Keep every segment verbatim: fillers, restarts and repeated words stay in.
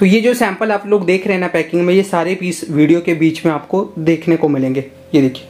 तो ये जो सैंपल आप लोग देख रहे हैं ना पैकिंग में, ये सारे पीस वीडियो के बीच में आपको देखने को मिलेंगे। ये देखिए,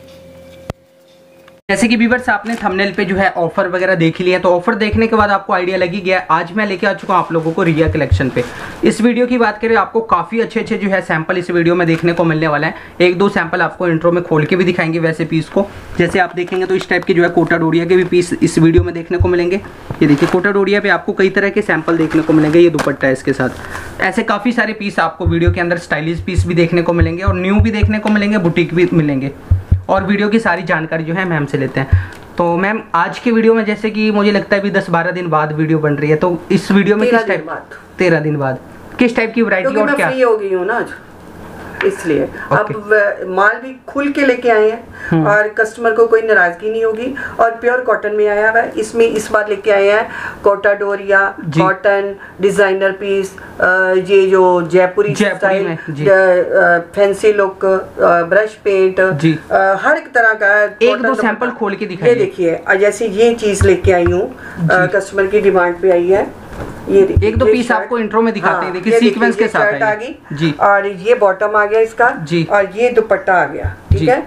जैसे कि व्यूअर्स आपने थंबनेल पे जो है ऑफर वगैरह देख लिया, तो ऑफर देखने के बाद आपको आइडिया लगी गया। आज मैं लेके आ चुका हूँ आप लोगों को रिया कलेक्शन पे। इस वीडियो की बात करें, आपको काफ़ी अच्छे अच्छे जो है सैंपल इस वीडियो में देखने को मिलने वाला है। एक दो सैंपल आपको इंट्रो में खोल के भी दिखाएंगे वैसे पीस को। जैसे आप देखेंगे तो इस टाइप के जो है कोटा डोरिया के भी पीस इस वीडियो में देखने को मिलेंगे। ये देखिए, कोटा डोरिया पे आपको कई तरह के सैंपल देखने को मिलेंगे। ये दुपट्टा है इसके साथ। ऐसे काफ़ी सारे पीस आपको वीडियो के अंदर स्टाइलिश पीस भी देखने को मिलेंगे और न्यू भी देखने को मिलेंगे, बुटीक भी मिलेंगे। और वीडियो की सारी जानकारी जो है मैम से लेते हैं। तो मैम आज की वीडियो में जैसे कि मुझे लगता है अभी दस बारह दिन बाद वीडियो बन रही है, तो इस वीडियो में किस टाइप तेरह दिन बाद किस टाइप की वैरायटी और क्या? फ्री हो गई हूँ ना आज, इसलिए अब माल भी खुल के लेके आए हैं और कस्टमर को कोई नाराजगी नहीं होगी। और प्योर कॉटन में आया हुआ है। इसमें इस बार लेके आए हैं Kota Doria, cotton, designer piece, ये जो Jaipuri style, fancy look, brush paint, हर एक तरह का। एक दो सैंपल खोल के दिखाइए। ये देखिए, जैसे ये चीज लेके आई हूँ, कस्टमर की डिमांड पे आई है। ये एक दो पीस आपको इंट्रो में दिखाते हैं। देखिए सीक्वेंस के साथ आ गई जी, और ये बॉटम आ गया इसका जी, और ये दुपट्टा आ गया। ठीक है,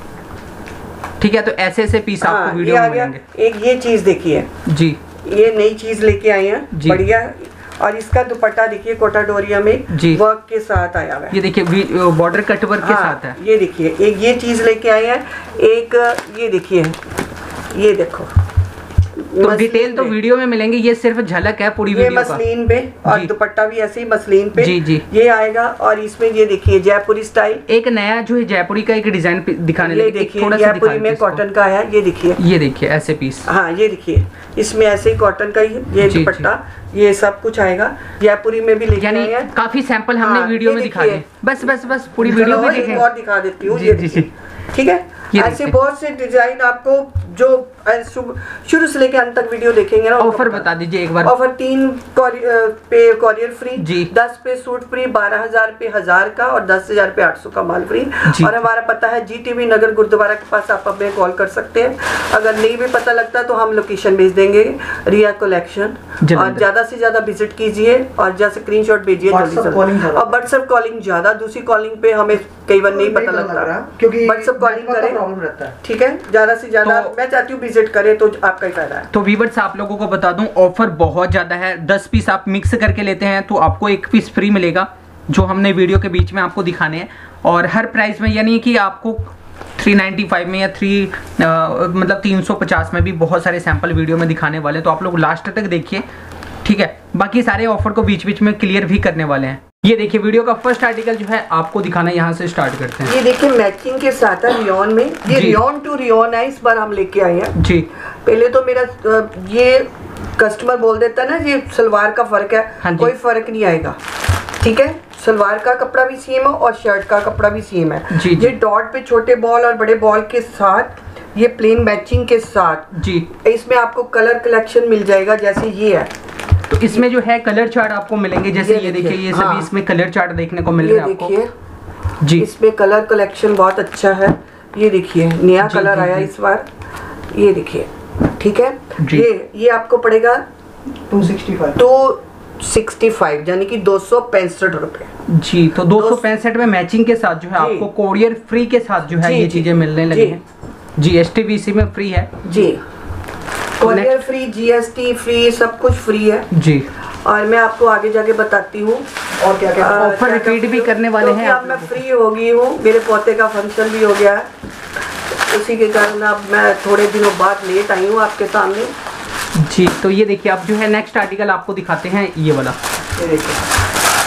ठीक है। तो ऐसे ऐसे पीस आपको वीडियो में मिलेंगे। एक ये चीज देखिए जी, ये नई चीज लेके आए हैं, बढ़िया। और इसका दुपट्टा देखिए कोटा डोरिया में वर्क के साथ आया हुआ है। ये देखिए बॉर्डर कट वर्क के साथ है। ये देखिए, एक ये चीज लेके आए हैं। एक ये देखिए, ये देखो, तो डिटेल तो वीडियो में मिलेंगे। ये सिर्फ झलक है पूरी वीडियो का। ये मसलिन पे और दुपट्टा भी ऐसे ही मसलिन पे जी जी ये आएगा। और इसमें ये देखिए जयपुरी स्टाइल, एक नया जो है जयपुरी का एक डिजाइन दिखाने लगे। देखिए जयपुरी में कॉटन का है। ये देखिए, ये देखिए ऐसे पीस। हाँ, ये देखिए, इसमें ऐसे ही कॉटन का ही ये दुपट्टा, ये सब कुछ आएगा। जयपुरी में भी लेके आए हैं। काफी सैंपल हमने वीडियो में दिखा दिए। बस बस बस पूरी वीडियो में देखें और दिखा देती हूँ। ठीक है, ऐसे बहुत से डिजाइन आपको जो शुरू से लेके अंत तक वीडियो देखेंगे ना। ऑफर बता दीजिए एक बार। ऑफर तीन पे कॉरियर फ्री जी, दस पे सूट फ्री, बारह हजार पे हजार का और दस हजार पे आठ सौ का माल फ्री। और हमारा पता है जी टीवी नगर गुरुद्वारा के पास। आप हमें कॉल कर सकते हैं। अगर नहीं भी पता लगता तो हम लोकेशन भेज देंगे, रिया कलेक्शन। और ज्यादा से ज्यादा विजिट कीजिए और जैसे स्क्रीन शॉट भेजिए जल्दी से। और व्हाट्सएप कॉलिंग ज्यादा, दूसरी कॉलिंग पे हमें कई बार नहीं पता लगता, क्योंकि व्हाट्सएप कॉलिंग करें। ठीक है, ज्यादा से ज्यादा मैं चाहती हूँ विजिट करें तो आपका ही फायदा है। तो व्यूअर्स आप लोगों को बता दूं, ऑफर बहुत ज्यादा है। दस पीस आप मिक्स करके लेते हैं तो आपको एक पीस फ्री मिलेगा, जो हमने वीडियो के बीच में आपको दिखाने हैं। और हर प्राइस में, यानी कि आपको तीन सौ पचानवे में या थ्री आ, मतलब तीन सौ पचास में भी बहुत सारे सैंपल वीडियो में दिखाने वाले हैं। तो आप लोग लास्ट तक देखिए, ठीक है। बाकी सारे ऑफर को बीच बीच में क्लियर भी करने वाले हैं। ये देखिए वीडियो का फर्स्ट आर्टिकल जो है आपको दिखाना है, यहाँ से स्टार्ट करते हैं। ये देखिए मैचिंग के साथ है रियोन में। ये रियोन टू रियोन है, इस बार हम लेके आए हैं जी। पहले तो मेरा ये कस्टमर बोल देता है ना, ये सलवार का फर्क है। हाँ, कोई फर्क नहीं आएगा। ठीक है, सलवार का कपड़ा भी सेम है और शर्ट का कपड़ा भी सेम है जी। ये डॉट पे छोटे बॉल और बड़े बॉल के साथ, ये प्लेन मैचिंग के साथ जी। इसमें आपको कलर कलेक्शन मिल जाएगा, जैसे ये है। तो इसमें जो है कलर चार्ट आपको मिलेंगे। जैसे ये, ये देखिए, ये सभी हाँ, इसमें कलर चार्ट देखने को मिल रहे हैं आपको। देखिए जी, इसमें कलर कलेक्शन बहुत अच्छा है। ये देखिए नया जी, कलर जी, आया जी. इस बार। ये देखिए, ठीक है। ये ये आपको पड़ेगा two sixty five two sixty five यानी कि दो सौ पैंसठ रुपए जी। तो दो सौ पैंसठ में मैचिंग के साथ जो है आपको कोरियर फ्री के साथ जो है ये चीजें मिलने लगी हैं जी। एस टी बी सी में फ्री है जी, कोरियर फ्री, जीएसटी फ्री, सब कुछ फ्री है जी। और मैं आपको आगे जाके बताती हूँ और क्या क्या ऑफर रिपीट भी करने वाले हैं। अब मैं फ्री हो गई हूँ, मेरे पोते का फंक्शन भी हो गया है, उसी के कारण अब मैं थोड़े दिनों बाद लेट आई हूँ आपके सामने जी। तो ये देखिए, आप जो है नेक्स्ट आर्टिकल आपको दिखाते हैं, ये वाला। ये देखिए,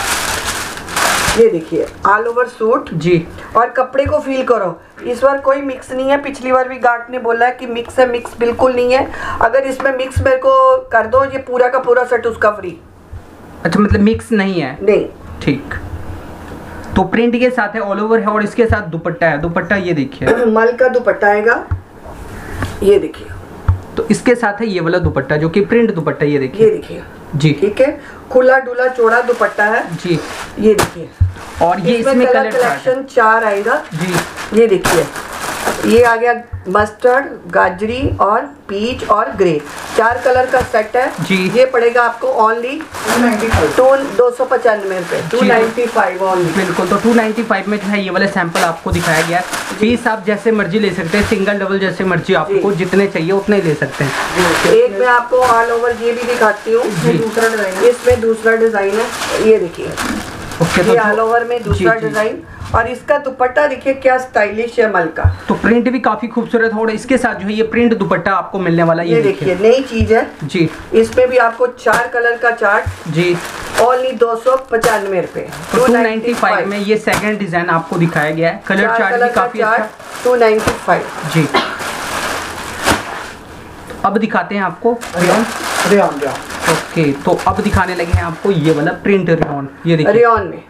ये देखिए ऑल ओवर सूट जी। और कपड़े को फील करो, इस बार कोई मिक्स नहीं है। पिछली बार भी गार्ड ने बोला है कि मिक्स है, मिक्स बिल्कुल नहीं है। अगर इसमें मिक्स मेरे को कर दो, ये पूरा का पूरा सेट उसका फ्री। अच्छा, मतलब मिक्स नहीं है? नहीं, ठीक। तो प्रिंट के साथ है, ऑल ओवर है और इसके साथ दुपट्टा है। दुपट्टा ये देखिए मल का दुपट्टा आएगा, ये देखिए। तो इसके साथ है ये वाला दुपट्टा जो कि प्रिंट दुपट्टा, ये देखिए, ये देखिए जी। ठीक है, खुला डुला चौड़ा दुपट्टा है जी। ये देखिए, और ये इसमें, इसमें कलर कलेक्शन चार आएगा जी। ये देखिए, ये आ गया मस्टर्ड, गाजरी और पीच और ग्रे, चार कलर का सेट है जी। ये पड़ेगा आपको ओनली टू दो सौ पचानवे रुपए, टू नाइन्टी फाइव ओनली। बिल्कुल, तो टू नाइन्टी फाइव में जो है ये वाला सैंपल आपको दिखाया गया है। पीस आप जैसे मर्जी ले सकते हैं, सिंगल डबल जैसे मर्जी आपको जितने चाहिए उतने ले सकते हैं। एक मैं आपको ऑल ओवर ये भी दिखाती हूँ, दूसरा डिजाइन, इसमें दूसरा डिजाइन है, ये देखिए ओके। ये ऑल ओवर में दूसरा डिजाइन, और इसका दुपट्टा देखिए क्या स्टाइलिश है मल का, तो प्रिंट भी काफी खूबसूरत हो, और इसके साथ जो है ये प्रिंट दुपट्टा आपको मिलने वाला है। ये देखिए नई चीज है जी। इसमें भी आपको चार कलर का चार्ट जी, ओनली दो सौ पचानवे रुपए, तो टू नाइन्टी फाइव में ये सेकंड डिजाइन आपको दिखाया गया है। कलर चार्ट भी काफी अच्छा, टू नाइन्टी फाइव जी। अब दिखाते हैं आपको रेयॉन। रेयॉन ओके, तो अब दिखाने लगे हैं आपको ये वाला प्रिंट रेयॉन। ये देखिए रेयॉन में,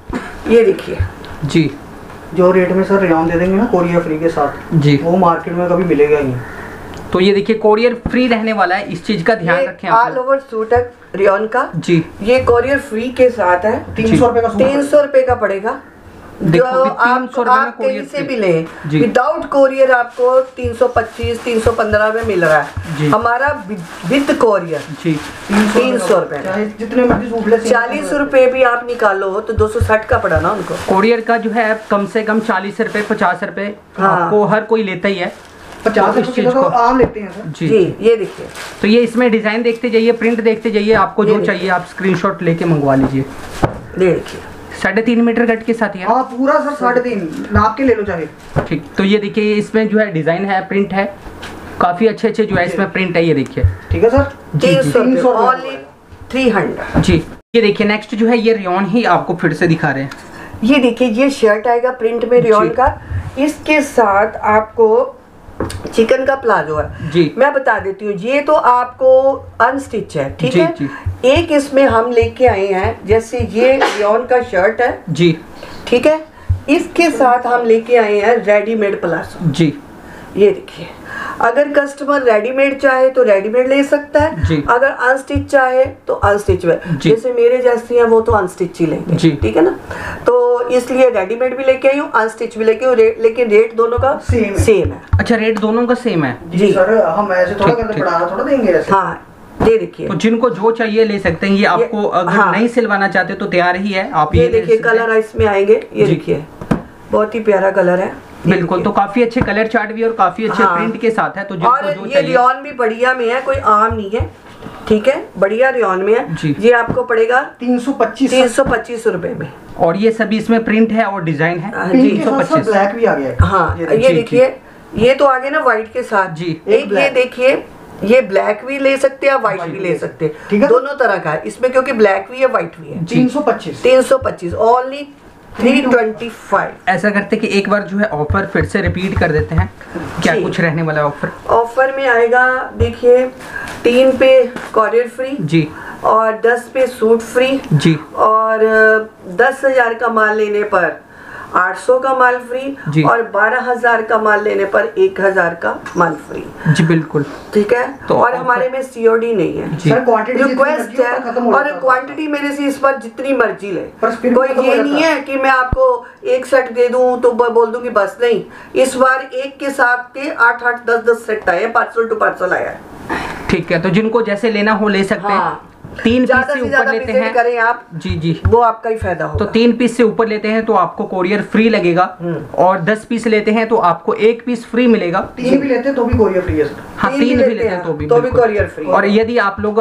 ये देखिए जी, जो रेट में सर रेयॉन दे देंगे ना कोरियर फ्री के साथ जी, वो मार्केट में कभी मिलेगा ही नहीं। तो ये देखिए कोरियर फ्री रहने वाला है, इस चीज का ध्यान रखें आप। ऑल ओवर सूट है रेयॉन का जी, ये कोरियर फ्री के साथ है, तीन सौ रुपए का तीन सौ रुपए का पड़ेगा। जो आप, आप कहीं से भी लें विदाउट कोरियर आपको तीन सौ पच्चीस तीन सौ पंद्रह में मिल रहा है, हमारा विद कोरियर जी तीन सौ रुपए, जितने मर्जी सूट ले, चालीस रुपए भी आप निकालो तो दो सौ साठ का पड़ा ना उनको। कोरियर का जो है कम से कम चालीस रुपए पचास रुपए आपको हर कोई लेता ही है, पचास रुपए तो आम लेते हैं सर। जी, जी ये देखिए, तो ये इसमें डिजाइन देखते जाइए, प्रिंट देखते जाइए, आपको जो चाहिए आप स्क्रीनशॉट लेके मंगवा लीजिए। देखिए साढ़े तीन मीटर कट के साथ ही है। हाँ पूरा सर साढ़े तीन नाप के ले लो चाहे। ठीक, तो ये देखिए इसमें जो है डिजाइन है, प्रिंट है, काफी अच्छे अच्छे जो है इसमें प्रिंट है, ये देखिए। ठीक है सर, तीन सौ ओनली थ्री हंड्रेड। जी, ये देखिए नेक्स्ट जो है ये रेयॉन ही आपको फिर से दिखा रहे हैं। ये देखिए ये शर्ट आएगा प्रिंट में रेयॉन का, इसके साथ आपको चिकन का प्लाजो है जी। मैं बता देती हूँ, ये तो आपको अनस्टिच है, ठीक है जी। एक इसमें हम लेके आए हैं, जैसे ये रेयॉन का शर्ट है जी, ठीक है, इसके साथ हम लेके आए हैं रेडीमेड प्लाजो जी। ये देखिए, अगर कस्टमर रेडीमेड चाहे तो रेडीमेड ले सकता है जी। अगर अनस्टिच चाहे तो अनस्टिच में, जैसे मेरे जैसी हैं वो तो अनस्टिच ही लेंगे, ठीक है ना, तो इसलिए रेडीमेड भी लेके आई हूँ अनस्टिच भी लेके, रे, लेकिन रेट दोनों का सेम सेम है। अच्छा, रेट दोनों का सेम है जी सर, हम ऐसे थोड़ा करके बढ़ाना थोड़ा देंगे ऐसे। हाँ ये देखिए, तो जिनको जो चाहिए ले सकते हैं, ये आपको अगर हाँ। नहीं सिलवाना चाहते तो तैयार ही है, आप ये ये देखिए कलर इसमें आएंगे, ये देखिए बहुत ही प्यारा कलर है बिल्कुल। तो काफी अच्छे कलर चार्ट भी और काफी अच्छे हाँ। प्रिंट के साथ है, तो जिनको और जो ये रेयॉन भी बढ़िया में है, कोई आम नहीं है, ठीक है, बढ़िया रेयॉन में है। ये आपको पड़ेगा तीन सौ पच्चीस तीन सौ पच्चीस रुपए में, और ये सभी इसमें प्रिंट है और डिजाइन है। तीन सौ पच्चीस ब्लैक भी आ गया है। हाँ ये देखिए, ये तो आगे ना व्हाइट के साथ जी, एक ये देखिए, ये ब्लैक भी ले सकते हैं, व्हाइट भी ले सकते हैं, दोनों तरह का है इसमें, क्योंकि ब्लैक भी है व्हाइट भी है। तीन सौ पच्चीस तीन सौ पच्चीस ओनली थ्री ट्वेंटी फाइव। ऐसा करते कि एक बार जो है ऑफर फिर से रिपीट कर देते हैं, क्या कुछ रहने वाला है ऑफर? ऑफर में आएगा देखिए, तीन पे कॉरियर फ्री जी, और दस पे सूट फ्री जी, और दस हजार का माल लेने पर आठ सौ का माल फ्री, और बारह हजार का माल लेने पर एक हजार का माल फ्री। जी बिल्कुल, ठीक है, तो और हमारे में सीओडी नहीं है सर, क्वांटिटी रिक्वेस्ट है, और क्वांटिटी मेरे से इस बार जितनी मर्जी ले, कोई ये नहीं है कि मैं आपको एक सेट दे दूं तो बोल दूंगी बस, नहीं, इस बार एक के साथ के आठ आठ दस दस सेट आए, पार्सल टू पार्सल आया है। ठीक है, तो जिनको जैसे लेना हो ले सकते हैं। हाँ। तीन पीस से ऊपर लेते हैं करें आप, जी जी, वो आपका ही फायदा होगा। तो तीन पीस से ऊपर लेते हैं तो आपको कोरियर फ्री लगेगा, और दस पीस लेते हैं तो आपको एक पीस फ्री मिलेगा। तीन भी लेते हैं तो भी कोरियर फ्री है। हाँ, तीन भी लेते हैं तो भी तो भी कोरियर फ्री। और यदि आप लोग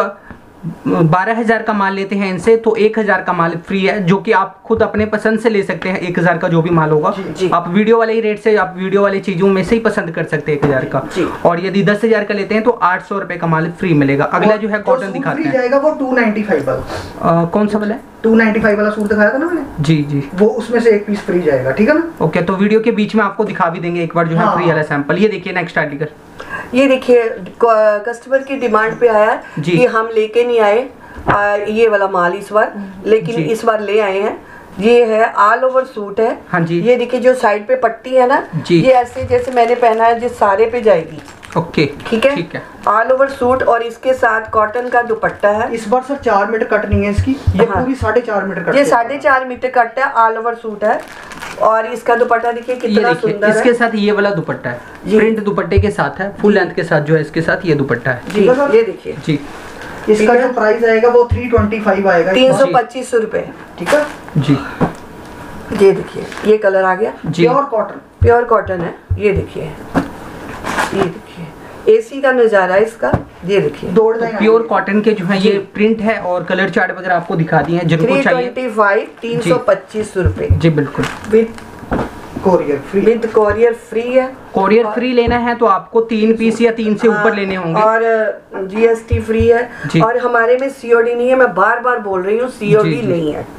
बारह हजार का माल लेते हैं इनसे तो एक हजार का माल फ्री है, जो कि आप खुद अपने पसंद से ले सकते हैं। एक हजार का जो भी माल होगा आप वीडियो वाले ही रेट से, आप वीडियो वाले चीजों में से ही पसंद कर सकते हैं एक हजार का। और यदि दस हजार का लेते हैं तो आठ सौ रुपए का माल फ्री मिलेगा। अगला जो है कॉटन दिखाते हैं, जाएगा वो टू नाइन्टी फाइव वाला। कौन सा वाला है? टू नाइन्टी फाइव वाला सूट दिखाया था ना मैंने, जी जी, वो उसमें से एक पीस फ्री जाएगा, ठीक है ना। ओके, तो वीडियो के बीच में आपको दिखा भी देंगे एक बार जो है फ्री वाला सैंपल। ये देखिए नेक्स्ट आर्टिकल, ये देखिए कस्टमर की डिमांड पे आया कि हम लेके नहीं आए आ, ये वाला माल इस बार, लेकिन इस बार ले आए हैं। ये है ऑल ओवर सूट है। हाँ जी, ये देखिए जो साइड पे पट्टी है ना, ये ऐसे जैसे मैंने पहना है, जिस सारे पे जाएगी। ओके ठीक है, ठीक है। ऑल ओवर सूट और इसके साथ कॉटन का दुपट्टा है। इस बार सर चार मीटर कट नहीं है इसकी, ये हाँ। पूरी साढ़े चार मीटर कट ये साढ़े चार मीटर कट है, ऑल ओवर सूट है। और इसका दुपट्टा देखिए कितना सुंदर है। इसके साथ ये वाला दुपट्टा है, प्रिंट दुपट्टे के साथ है, फुल लेंथ के साथ जो है इसके साथ ये दुपट्टा है जी। ये देखिए जी, इसका जो प्राइस आएगा वो थ्री ट्वेंटी फाइव आएगा, तीन सौ पच्चीस रुपए। ठीक है जी। ये देखिए ये कलर आ गया, प्योर कॉटन, प्योर कॉटन है। ये देखिए, ये देखिए एसी का नजारा है इसका। ये देखिए दो डिजाइन प्योर कॉटन के जो है ये प्रिंट है और कलर चार्ट वगैरह आपको दिखा दिए हैं जिनको चाहिए। थ्री ट्वेंटी फाइव, तीन सौ पच्चीस रुपए जी बिल्कुल, with courier free, with courier free है। कोरियर फ्री लेना है तो आपको तीन पीस या तीन से ऊपर लेने होंगे और जीएसटी फ्री है। और हमारे में सीओडी नहीं है, मैं बार बार बोल रही हूँ सीओडी नहीं है।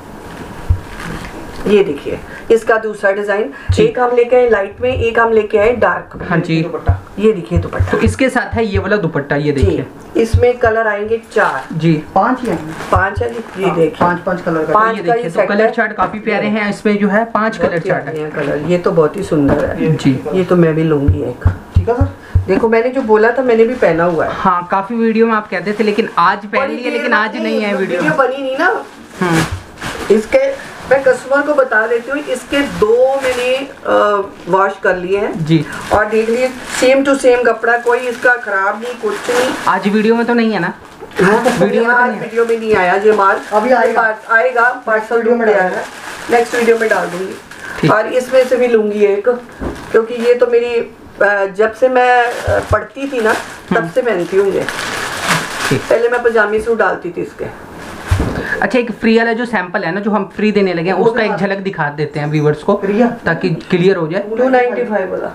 ये देखिए इसका दूसरा डिजाइन, एक हम लेके आए लाइट में, एक हम लेके आए डार्क में। हाँ जी, ये देखिए दुपट्टा, तो इसके साथ है ये वाला दुपट्टा। ये देखिए इसमें कलर आएंगे चार जी, पांच ही आएंगे, पांच है जी। ये देखिए पांच पांच कलर का, पांच ये देखिए तो कलर चार्ट काफी प्यारे हैं, इसमें जो है पांच कलर चार्ट है कलर। ये तो बहुत ही सुंदर है जी, ये तो मैं भी लूंगी एक। ठीक है सर, देखो मैंने जो बोला था मैंने भी पहना हुआ है। हाँ काफी वीडियो में आप कहते थे लेकिन आज पहन लिया, लेकिन आज नहीं है वीडियो, वीडियो बनी नहीं ना। हम्म, इसके मैं कस्टमर को बता देती हूँ, इसके दो मैंने वॉश कर लिए हैं जी, और देख लिए सेम टू सेम कपड़ा, कोई इसका खराब नहीं, कुछ नहीं। आज वीडियो में तो नहीं है ना? वीडियो में नहीं, वीडियो में नहीं आया ये माल, अभी आएगा, आएगा पार्सल वीडियो में आया है, नेक्स्ट वीडियो में डाल दूंगी। और इसमें से भी लूंगी एक, क्योंकि ये तो मेरी जब से मैं पढ़ती थी ना तब से पहनती हूँ ये। पहले मैं पजामी सूट डालती थी इसके। अच्छा, एक फ्री वाला जो सैंपल है ना जो हम फ्री देने लगे हैं उसका एक झलक दिखा देते हैं व्यूअर्स को ताकि क्लियर हो जाए। टू नाइन्टी फाइव वाला,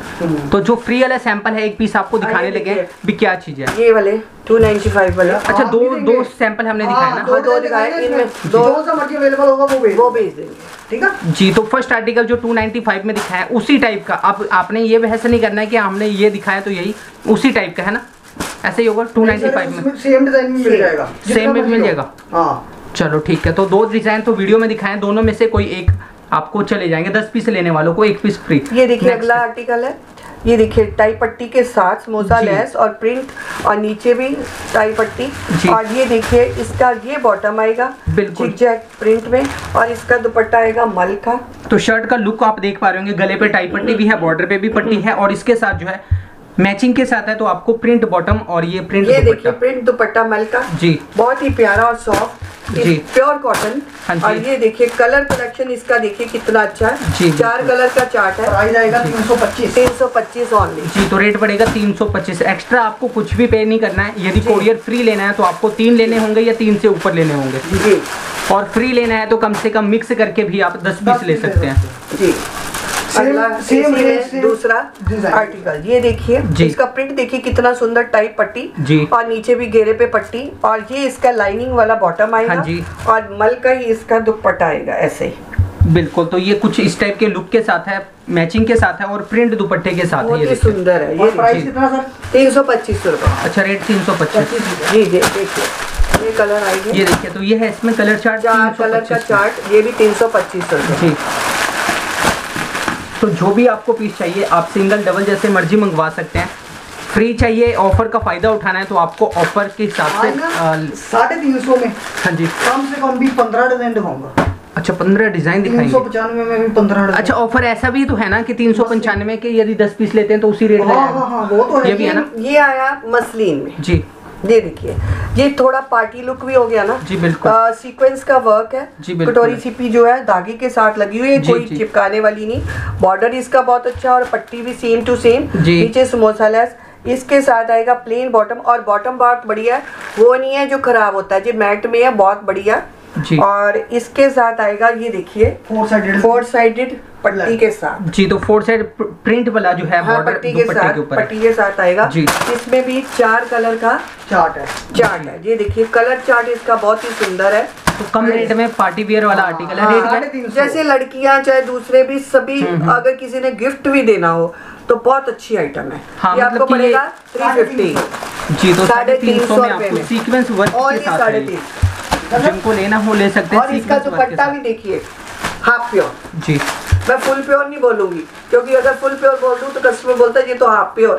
तो जो फ्री वाला सैंपल है एक पीस आपको दिखाने लगे भी क्या चीज है ये वाले टू नाइन्टी फाइव वाला। अच्छा, दो दो सैंपल हमने दिखाया ना, दो दो दिखाए, इनमें दो सा मर्जी अवेलेबल होगा वो भेज वो भेज देंगे। ठीक है जी। तो फर्स्ट आर्टिकल जो टू नाइन्टी फाइव में दिखाया उसी टाइप का, अब आपने ये बहस नहीं करना है कि हमने ये दिखाया तो यही उसी टाइप का है ना, ऐसे ही होगा टू नाइन्टी फाइव में सेम डिजाइन में मिल जाएगा, सेम में मिल जाएगा। हाँ चलो ठीक है, तो दो डिजाइन तो वीडियो में दिखाए, दोनों में से कोई एक आपको चले जाएंगे, दस पीस लेने वालों को एक पीस फ्री। ये देखिए अगला आर्टिकल है, ये देखिए टाई पट्टी के साथ समोसा लेस और प्रिंट और नीचे भी टाई पट्टी। और ये देखिए इसका ये बॉटम आएगा बिल्कुल जिग प्रिंट में और इसका दुपट्टा आएगा मल का। तो शर्ट का लुक आप देख पा रहे होंगे, गले पे टाई पट्टी भी है, बॉर्डर पे भी पट्टी है और इसके साथ जो है मैचिंग के साथ है तो आपको प्रिंट बॉटम और ये प्रिंट ये देखिए प्रिंट दुपट्टा मल का जी, बहुत ही प्यारा और सॉफ्ट जी, प्योर कॉटन। और ये देखिए कलर कलेक्शन इसका देखिए कितना अच्छा है, चार कलर का चार्ट है। प्राइस आएगा तीन सौ पच्चीस, तीन सौ पच्चीस ऑनली जी। तो रेट पड़ेगा तीन सौ पच्चीस, एक्स्ट्रा आपको कुछ भी पे नहीं करना है। यदि कोरियर फ्री लेना है तो आपको तीन लेने होंगे या तीन से ऊपर लेने होंगे जी, और फ्री लेना है तो कम से कम मिक्स करके भी आप दस पीस ले सकते हैं जी। अगला सेम सेम दूसरा आर्टिकल, ये देखिए इसका प्रिंट देखिए कितना सुंदर टाइप पट्टी जी, और नीचे भी घेरे पे पट्टी और ये इसका लाइनिंग वाला बॉटम आएगा हाँ जी, और मल का ही इसका दुपट्टा आएगा ऐसे ही बिल्कुल। तो ये कुछ इस टाइप के लुक के साथ है, मैचिंग के साथ है और प्रिंट दुपट्टे के साथ है। ये सुंदर है। ये प्राइस कितना सर? तीन सौ पच्चीस रुपए। अच्छा, रेट तीन सौ पच्चीस जी। देखिए ये कलर आएगी, ये देखिए तो ये है इसमें कलर चार्ट, चार कलर का चार्ट, ये भी तीन सौ पच्चीस रुपए जी। तो जो भी आपको पीस चाहिए आप सिंगल डबल जैसे मर्जी मंगवा सकते हैं। फ्री चाहिए, ऑफर का फायदा उठाना है तो आपको ऑफर के हिसाब से साढ़े तीन सौ में हाँ जी कम से कम भी पंद्रह डिजाइन दिखाऊंगा। अच्छा, पंद्रह डिजाइन दिखाएंगे, तीन सौ पचानवे में भी पंद्रह। अच्छा, ऑफर ऐसा भी तो है ना कि तीन सौ पंचानवे के यदि दस पीस लेते हैं तो उसी रेट में हाँ, हाँ, हाँ, वो तो है। ये भी है ना। ये आया मसलिन में जी, ये देखिए ये थोड़ा पार्टी लुक भी हो गया ना जी बिल्कुल। सीक्वेंस का वर्क है जी, कटोरी सिपी जो है धागे के साथ लगी हुई है, कोई चिपकाने वाली नहीं। बॉर्डर इसका बहुत अच्छा और पट्टी भी सेम टू सेम, नीचे समोसा लेस। इसके साथ आएगा प्लेन बॉटम और बॉटम बहुत बढ़िया है, वो नहीं है जो खराब होता है, जो मैट में है बहुत बढ़िया जी। और इसके साथ आएगा ये देखिए फोर साइडेड फोर साइडेड पट्टी के साथ जी। तो फोर साइड प्रिंट वाला जो है हाँ, पट्टी के साथ के पट्टी के साथ आएगा जी। इसमें भी चार कलर का चार्ट है चार्ट है ये देखिए कलर चार्ट इसका बहुत ही सुंदर है। तो कम रेट में पार्टी वियर वाला आर्टिकल है। हाँ, रेट जैसे लड़कियां चाहे दूसरे भी सभी अगर किसी ने गिफ्ट भी देना हो तो बहुत अच्छी आइटम है। हाँ, ये आपको पड़ेगा थ्री फिफ्टी जी। तो साढ़े तीन सौ में आपको सीक्वेंस वर्क के साथ साढ़े तीन, जिनको लेना हो ले सकते हैं। और इसका दुपट्टा भी देखिए हाफ प्योर जी। मैं फुल प्योर नहीं बोलूंगी क्योंकि अगर फुल प्योर बोल दूं तो कस्टमर बोलता है ये तो हाफ प्योर है,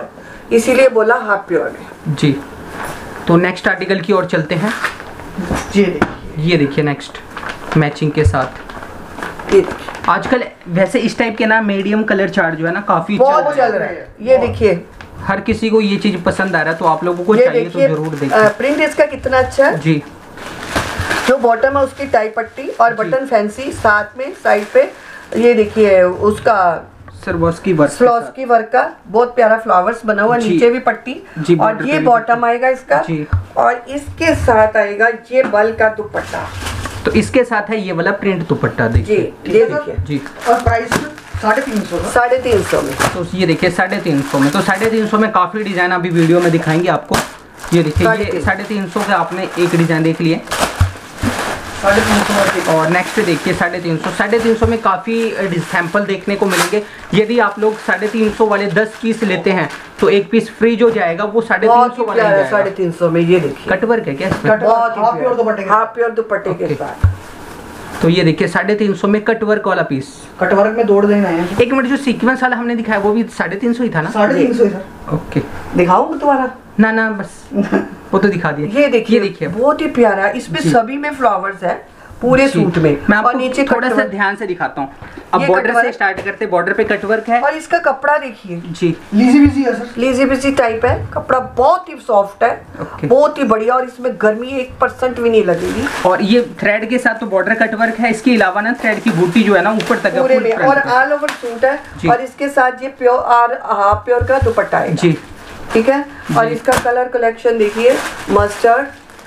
इसीलिए बोला हाफ प्योर है जी। तो नेक्स्ट आर्टिकल की ओर चलते हैं। जी ये देखिए नेक्स्ट मैचिंग के साथ। ये देखिए आजकल वैसे इस टाइप के ना मीडियम कलर चार्ट जो है ना काफी बहुत चल रहा है। ये देखिए हर किसी को ये चीज पसंद आ रहा है, तो आप लोगों को ये चाहिए तो जरूर देखिए। प्रिंट इसका कितना अच्छा है जी। जो बॉटम है उसकी टाई पट्टी और बटन फैंसी, साथ में साइड पे ये देखिए उसका सरवस्की वर्क, स्लॉस्की वर्क का बहुत प्यारा फ्लावर्स बना हुआ, नीचे भी पट्टी जी, और ये बॉटम आएगा इसका जी। और इसके साथ आएगा ये बल का दुपट्टा। तो इसके साथ है ये वाला प्रिंट दुपट्टा देखिए। ये देखिए जी। और प्राइस साढ़े तीन सौ साढ़े तीन सौ में। तो ये देखिए साढ़े तीन सौ में। तो साढ़े तीन सौ में काफी डिजाइन अभी वीडियो में दिखाएंगे आपको। ये देखिए ये साढ़े तीन सौ का आपने एक डिजाइन देख लिए, साढ़े तीन सौ और नेक्स्ट देखिए साढ़े तीन सौ। साढ़े तीन सौ में काफ़ी सैंपल देखने को मिलेंगे। यदि आप लोग साढ़े तीन सौ वाले दस पीस लेते हैं तो एक पीस फ्री जो जाएगा वो साढ़े तीन सौ वाला साढ़े तीन सौ में। ये देखिए कटवर्क है क्या इसमें? हाफ प्योर दुपट्टे हाफ प्योर दुपट्टे के साथ। तो ये देखिए साढ़े तीन सौ में कटवर्क वाला पीस। कटवर्क में दौड़ देना है। एक मिनट, जो सीक्वेंस वाला हमने दिखाया वो भी साढ़े तीन सौ ही था ना? साढ़े तीन सौ ही था। ओके दिखाऊं तुम्हारा? ना ना बस वो तो दिखा दिया। ये देखिए ये देखिए बहुत ही प्यारा, इसमें सभी में फ्लावर्स है पूरे सूट में। मैं आपको नीचे थोड़ा सा ध्यान से दिखाता हूँ। अब बॉर्डर से स्टार्ट करते, बॉर्डर पे कटवर्क है और इसका कपड़ा देखिए जी, लीजी बिजी है सर, लीजी बिजी टाइप है। कपड़ा बहुत ही सॉफ्ट है, बहुत ही बढ़िया, और इसमें गर्मी एक परसेंट भी नहीं लगेगी। और ये थ्रेड के साथ तो बॉर्डर कटवर्क है, इसके अलावा ना थ्रेड की बूटी जो है ना ऊपर तक पूरे में, और ऑल ओवर सूट है। और इसके साथ ये प्योर और हाफ प्योर का दुपट्टा है जी, ठीक है। और इसका कलर कलेक्शन देखिए, मस्टर्ड,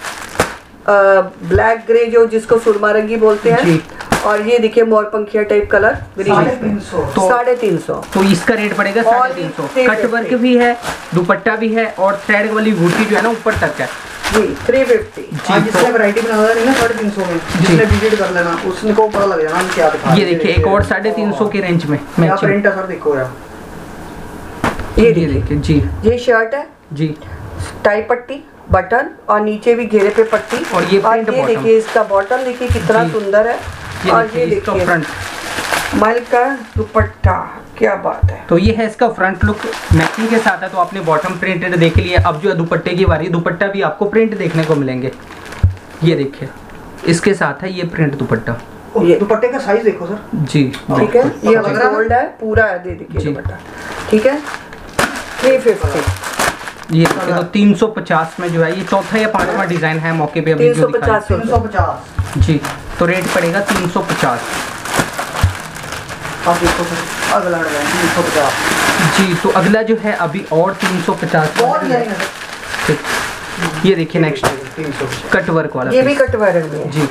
ब्लैक ग्रे जो जिसको सुरमारंगी बोलते हैं, और ये देखिए मोरपंखिया टाइप कलर साढ़े तीन सौ। साढ़े तीन सौ तो इसका रेट पड़ेगा साढ़े तीन सौ। कटवर्क भी है, दुपट्टा भी है, और थ्रेड वाली बूटी जो है ना ऊपर तक है जी, थ्री फिफ्टी। जिसने वैरायटी में नजर नहीं ना साढ़े तीन सौ में, जिसने विजिट कर लेना उसको पता लग जाना क्या दिखा। ये देखिए एक और साढ़े तीन सौ के रेंज में प्रिंट है सर, देखो यार ये देखिए जी। ये शर्ट है जी, टाई पट्टी, बटन, और नीचे भी घेरे पे पट्टी, और ये और ये देखिए इसका बॉटम देखिए कितना सुंदर है। और ये देखिए फ्रंट मल का दुपट्टा, क्या बात है। तो ये है इसका फ्रंट लुक मैचिंग के साथ है। तो आपने बॉटम प्रिंटेड देख लिया, अब जो है दुपट्टे की बारी, दुपट्टा भी आपको प्रिंट देखने को मिलेंगे। ये देखिए इसके साथ है ये प्रिंट दुपट्टा। ये दुपट्टे का साइज देखो सर जी, ठीक है। ये गोल्ड है पूरा है, दे देखिए दुपट्टा, ठीक है। Three fifty. ये देखिए तो तीन सौ पचास में जो है, ये चौथा या पांचवा डिजाइन है मौके पे अभी जो दिखाया। तीन सौ पचास जी, तो रेट पड़ेगा तीन सौ पचास। आप देखो सर अगला तीन सौ पचास जी। तो अगला जो है अभी और तीन सौ पचास। ये देखिए नेक्स्ट कटवर्क वाला, ये भी कटवर्क में जी।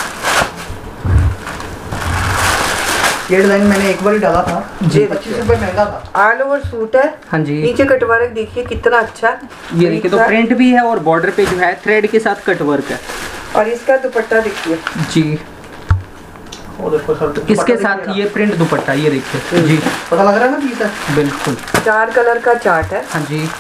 ये डिजाइन मैंने एक बार ही डाला था जी, पच्चीस रुपए महंगा था। ऑल ओवर सूट है हाँ जी। नीचे कटवर्क देखिए कितना अच्छा, ये देखिए तो प्रिंट भी है, और बॉर्डर पे जो है थ्रेड के साथ कटवर्क है। और इसका दुपट्टा देखिए जी, वो देखो सर इसके साथ ये प्रिंट दुपट्टा, ये देखिए जी, पता लग रहा है ना पीस है बिल्कुल। चार कलर का चार्ट है हाँ जी,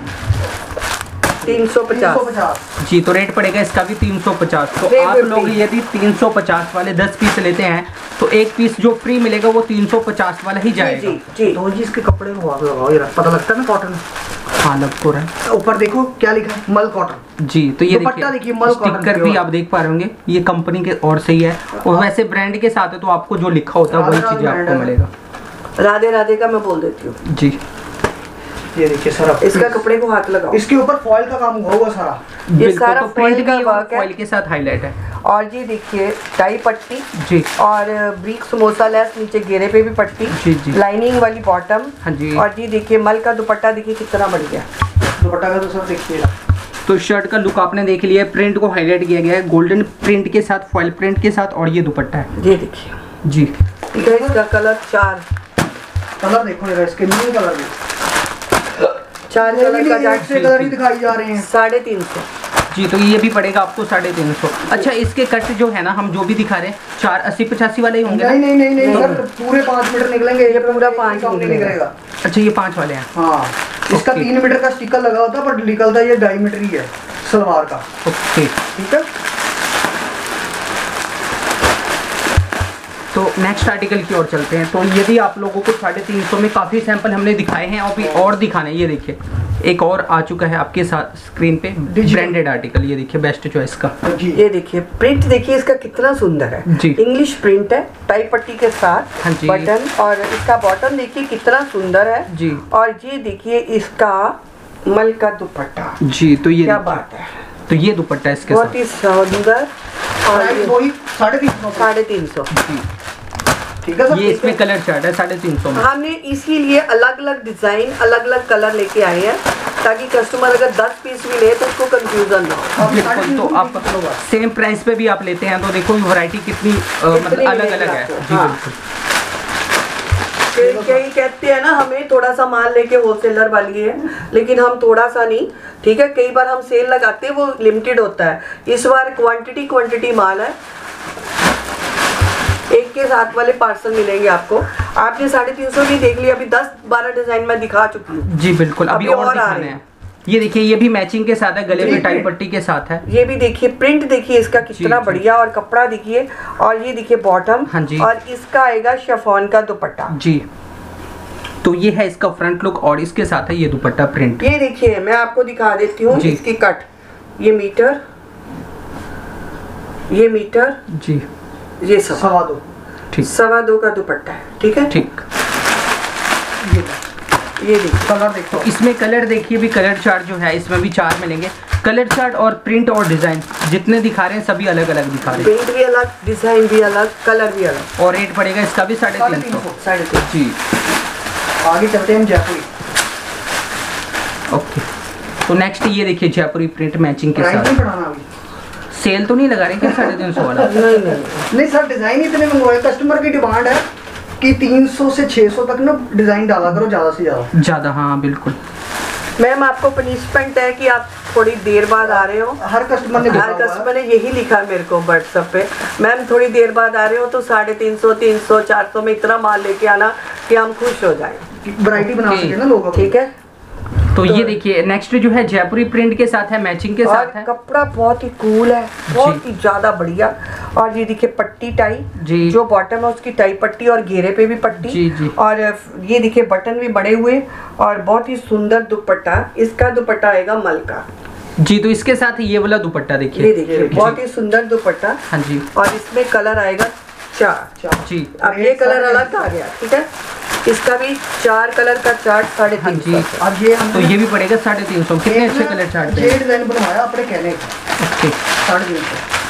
तीन सौ पचास जी। तो रेट पड़ेगा इसका भी तीन सौ पचास। तो आप लोग यदि तीन सौ पचास वाले दस पीस लेते हैं तो एक पीस जो फ्री मिलेगा वो तीन सौ पचास वाला ही जाएगा। जी, जी। तो जी इसके कपड़े को हाथ लगाओ, ये पता लगता है ना कॉटन। हाँ लग तो रहा है। ऊपर देखो क्या लिखा है, मल कॉटन जी। तो ये देखिए स्टिकर भी आप देख पा रहे होंगे, ये कंपनी के और से ही है, और वैसे ब्रांड के साथ है तो आपको जो लिखा होता है वही चीज आपको मिलेगा। राधे राधे का मैं बोल देती हूँ जी। ये देखिए सर, इसका कपड़े को हाथ लगाओ, इसके ऊपर फॉइल का काम हुआ हुआ सारा, ये सारा फॉइल का वर्क है, फॉइल के साथ हाईलाइट है। और ये देखिए टाई पट्टी जी, और ब्रिक समोसा लेस, नीचे घेरे पे भी पट्टी जी जी, लाइनिंग वाली बॉटम हाँ जी। और ये देखिए मल का दुपट्टा देखिए कितना बढ़िया दुपट्टा का, तो सर देखिए। तो शर्ट का लुक आपने देख लिया है, प्रिंट को हाईलाइट किया गया है गोल्डन प्रिंट के साथ, फॉइल प्रिंट के साथ, और ये दुपट्टा है ये देखिए जी। इसका कलर चार कलर देखो यार, इसके न्यू कलर में चार कलर का चार्ट से कलर ही दिखाई जा रहे हैं। साढ़े तीन सौ जी। तो ये भी पड़ेगा आपको साढ़े तीन सौ। अच्छा इसके कट जो है ना हम जो भी दिखा रहे हैं चार अस्सी पचासी वाले ही होंगे? नहीं नहीं नहीं नहीं सर, पूरे पाँच मीटर निकलेंगे, ये पूरा पाँच निकलेगा। अच्छा ये पाँच वाले हैं। हाँ, इसका तीन मीटर का स्टिकर लगा होता है पर निकलता ये ढाई मीटर ही है सलवार का। ओके ठीक है। तो नेक्स्ट आर्टिकल की ओर चलते हैं। तो यदि आप लोगों को साढ़े तीन सौ में काफ़ी सैंपल हमने दिखाए हैं और भी और दिखाने, ये देखिए एक और आ चुका है आपके साथ स्क्रीन पे ब्रांडेड आर्टिकल, ये देखिए बेस्ट चॉइस का। ये देखिए प्रिंट देखिए इसका कितना सुंदर है जी, इंग्लिश प्रिंट है, टाई पट्टी के साथ हाँ बटन, और इसका बॉटम देखिए कितना सुंदर है जी। और ये देखिए इसका मल का दुपट्टा जी, तो ये क्या बात है, तो ये दुपट्टा इसके बहुत ही सुंदर, और वही साढ़े तीन सौ साढ़े तीन सौ ठीक है। ये इसमें कलर चार्ट है साढ़े तीन सौ में। हमने इसीलिए अलग अलग डिजाइन अलग अलग कलर लेके आए हैं ताकि कस्टमर अगर दस पीस भी ले तो उसको कंफ्यूजन ना हो। बिल्कुल, तो आप सेम प्राइस पे भी आप लेते हैं तो देखो वैरायटी कितनी मतलब अलग अलग है जी। बिल्कुल, कई कहते हैं ना हमें थोड़ा सा माल लेके होलसेलर वाली है, लेकिन हम थोड़ा सा नहीं, ठीक है, कई बार हम सेल लगाते हैं वो लिमिटेड होता है। इस बार क्वांटिटी क्वांटिटी माल है, एक के साथ वाले पार्सल मिलेंगे आपको। आपने साढ़े तीन सौ भी देख लिया, अभी दस बारह डिजाइन मैं दिखा चुकी हूँ जी। बिल्कुल, अभी, अभी और, और दिखाने हैं। ये देखिए ये भी मैचिंग के साथ है, गले में टाई पट्टी के साथ है। ये भी देखिए प्रिंट देखिए इसका कितना बढ़िया, और कपड़ा देखिए, और ये देखिए बॉटम हाँ जी, और इसका आएगा शिफॉन का दुपट्टा जी। तो ये है इसका फ्रंट लुक, और इसके साथ है ये दुपट्टा प्रिंट। ये देखिए मैं आपको दिखा देती हूँ इसकी कट, ये मीटर, ये मीटर जी, ये सवा दो, ठीक, सवा दो का दुपट्टा है, ठीक है ठीक। ये ये देखिए कलर देखो, तो इसमें कलर देखिए भी, कलर चार्ट जो है इसमें भी चार मिलेंगे। कलर चार्ट और प्रिंट और डिजाइन जितने दिखा रहे हैं सभी अलग अलग दिखा रहे हैं, प्रिंट भी अलग, डिजाइन भी अलग, कलर भी अलग, और रेट पड़ेगा इसका भी साढ़े तीन सौ साढ़े तीन जी। आगे चलते हैं जयपुरी। ओके, तो नेक्स्ट ये देखिए जयपुरी प्रिंट मैचिंग के साथ। सेल तो नहीं लगा रहे क्या साढ़े तीन सौ वाला? नहीं नहीं नहीं सर, डिजाइन इतने मंगवाए, कस्टमर की डिमांड है कि तीन सौ से छह सौ तक ना डिजाइन डाला करो, ज्यादा से ज्यादा ज्यादा। हाँ बिल्कुल मैम, आपको पनिशमेंट है कि आप थोड़ी देर बाद आ रहे हो। हर कस्टमर ने हर कस्टमर ने यही लिखा मेरे को व्हाट्सएप पे, मैम थोड़ी देर बाद आ रहे हो तो साढ़े तीन सौ तीन सौ चार सौ में इतना माल लेके आना कि हम खुश हो जाए, वैरायटी बना सके ना लोग, ठीक है। तो, तो ये देखिए नेक्स्ट जो है जयपुरी प्रिंट के साथ है, मैचिंग के साथ है, कपड़ा बहुत ही कूल है, बहुत ही ज्यादा बढ़िया। और ये देखिए पट्टी टाई जी, जो बॉटम है उसकी टाई पट्टी, और घेरे पे भी पट्टी जी जी। और ये देखिए बटन भी बड़े हुए, और बहुत ही सुंदर दुपट्टा, इसका दुपट्टा आएगा मल का जी। तो इसके साथ ये वाला दुपट्टा देखिए, ये देखिए बहुत ही सुंदर दुपट्टा हाँ जी, और इसमें कलर आएगा चार जी। अब ये कलर अलग आ गया, ठीक है, इसका भी चार कलर का चार्ट साढ़े तीन सौ। अब ये तो ये भी पड़ेगा साढ़े तीन सौ। कितने अच्छे कलर चार्ट ये डिजाइन बनवाया अपने कहने का, साढ़े तीन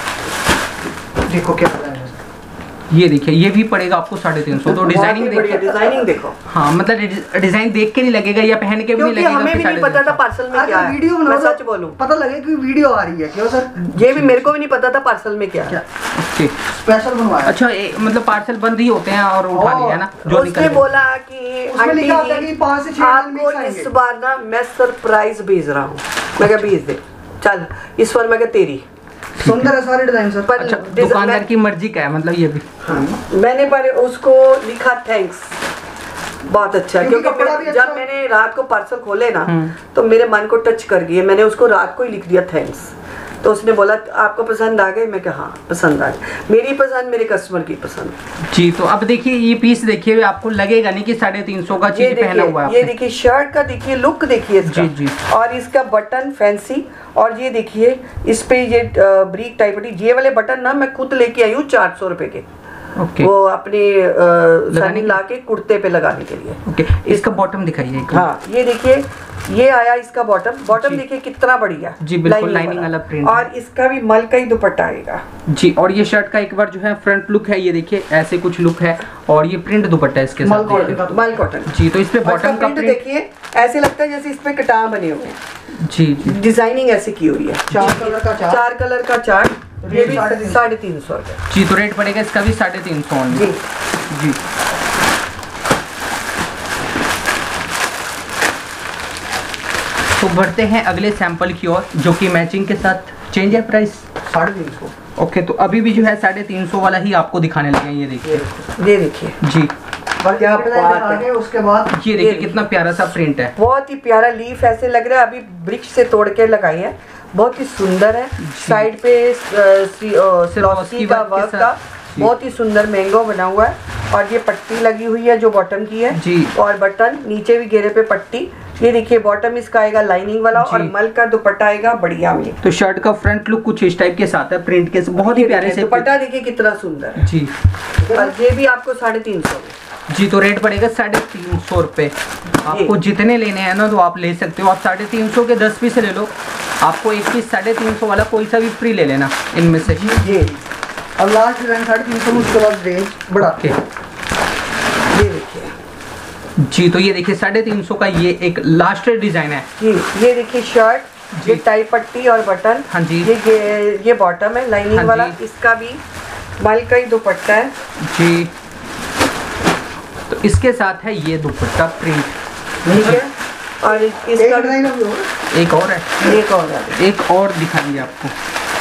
सौ। देखो क्या डिजाइन है, ये देखिए ये भी पड़ेगा आपको साढ़े तीन सौ। तो डिजाइनिंग देखिए, डिजाइनिंग देखो, हाँ मतलब डिजाइन देख के नहीं लगेगा या पहन के भी नहीं लगेगा। हमें भी नहीं पता था पार्सल में क्या है, वीडियो मैं सच बोलूं पता लगे कि वीडियो आ रही है, क्यों सर? ये भी मेरे को भी नहीं पता था पार्सल में क्या है। ओके, स्पेशल बनवाया। अच्छा ए, मतलब पार्सल बंद ही होते हैं और उठा लिया ना जो उसने बोला कि आंटी जी आपको इस बार ना मैं सरप्राइज भेज रहा हूँ। मैं क्या भेज दे, चल इस बार मैं क्या तेरी सुंदर है सारे डिजाइन सर। अच्छा, दुकानदार की मर्जी का है मतलब ये भी। हाँ। मैंने पर उसको लिखा थैंक्स, बहुत अच्छा, क्योंकि मैं, जब मैंने रात को पार्सल खोले ना तो मेरे मन को टच कर गए, मैंने उसको रात को ही लिख दिया थैंक्स। तो उसने बोला आपको पसंद आ गए? मैं कहा हाँ पसंद आ गए, मेरी पसंद मेरे कस्टमर की पसंद जी। तो अब देखिए ये पीस देखिए, आपको लगेगा नहीं कि साढ़े तीन सौ का चीज पहना हुआ है। ये देखिए शर्ट का देखिए लुक देखिए इसका जी जी। और इसका बटन फैंसी, और ये देखिए इस पे ये ब्रीक टाइप, ये वाले बटन ना मैं खुद लेके आई हूँ चार सौ रुपए के। ओके, वो अपने सनी ला के कुर्ते पे लगाने के लिए। ओके, इसका बॉटम दिखाइए। हाँ ये देखिए ये आया इसका बॉटम, बॉटम देखिए कितना बढ़िया जी, बिल्कुल लाइनिंग वाला प्रिंट, और इसका भी मल का ही दुपट्टा आएगा जी। और ये शर्ट का एक बार जो है फ्रंट लुक है, ये देखिए ऐसे कुछ लुक है, और ये प्रिंट दुपट्टा है इसके साथ मल कॉटन जी। तो इस पे बॉटम का प्रिंट देखिए ऐसे लगता है जैसे इस पे कटान बने हुए हैं जी जी, डिजाइनिंग ऐसी की हुई है। चार कलर का चार्ट, चार कलर का चार्ट, ये भी साढ़े तीन सौ रुपए जी। तो रेट पड़ेगा इसका भी साढ़े तीन सौ जी जी। तो बढ़ते हैं अगले सैंपल की ओर, जो कि मैचिंग के साथ चेंज है प्राइस साढ़े तीन सौ। ओके, तो अभी भी जो है साढ़े तीन सौ वाला ही आपको दिखाने लगे हैं। ये देखिए ये देखिए जी, क्या बात है। उसके बाद ये देखिए कितना प्यारा सा प्रिंट है, बहुत ही प्यारा लीफ ऐसे लग रहा है अभी ब्रिक्स से तोड़ के लगाई है, बहुत ही सुंदर है। साइड पे सिरोस्की का वर्क का बहुत ही सुंदर मैंगो बना हुआ है, और ये पट्टी लगी हुई है जो बॉटम की है जी, और बटन नीचे भी घेरे पे पट्टी, ये देखिए बॉटम इसका आएगा लाइनिंग वाला और मल का दुपट्टा आएगा बढ़िया में। तो शर्ट का फ्रंट लुक कुछ इस टाइप के साथ है, प्रिंट के बहुत ही प्यारे से। दुपट्टा देखिए कितना सुंदर है जी। और ये भी आपको साढ़े तीन सौ जी। तो रेट पड़ेगा साढ़े तीन सौ रुपये। आपको जितने लेने हैं ना तो आप ले सकते हो। आप साढ़े तीन सौ के दस पीस ले लो, आपको एक पीस साढ़े तीन सौ वाला कोई सा भी फ्री ले लेना इनमें से। जी। अब लास्ट डिजाइन साढ़े तीन सौ, उसके बाद रेंज बढ़ा के ये देखिए जी। तो ये देखिए साढ़े तीन सौ का ये एक लास्ट डिजाइन है जी। ये देखिए शर्ट, ये टाई पट्टी और बटन। हाँ जी। ये ये, ये बॉटम है लाइनिंग हाँ वाला, इसका भी मल का ही दुपट्टा है जी। तो इसके साथ है ये दुपट्टा प्रिंट, ठीक है। और इसका एक और है, एक और है, एक और दिखाएंगे आपको।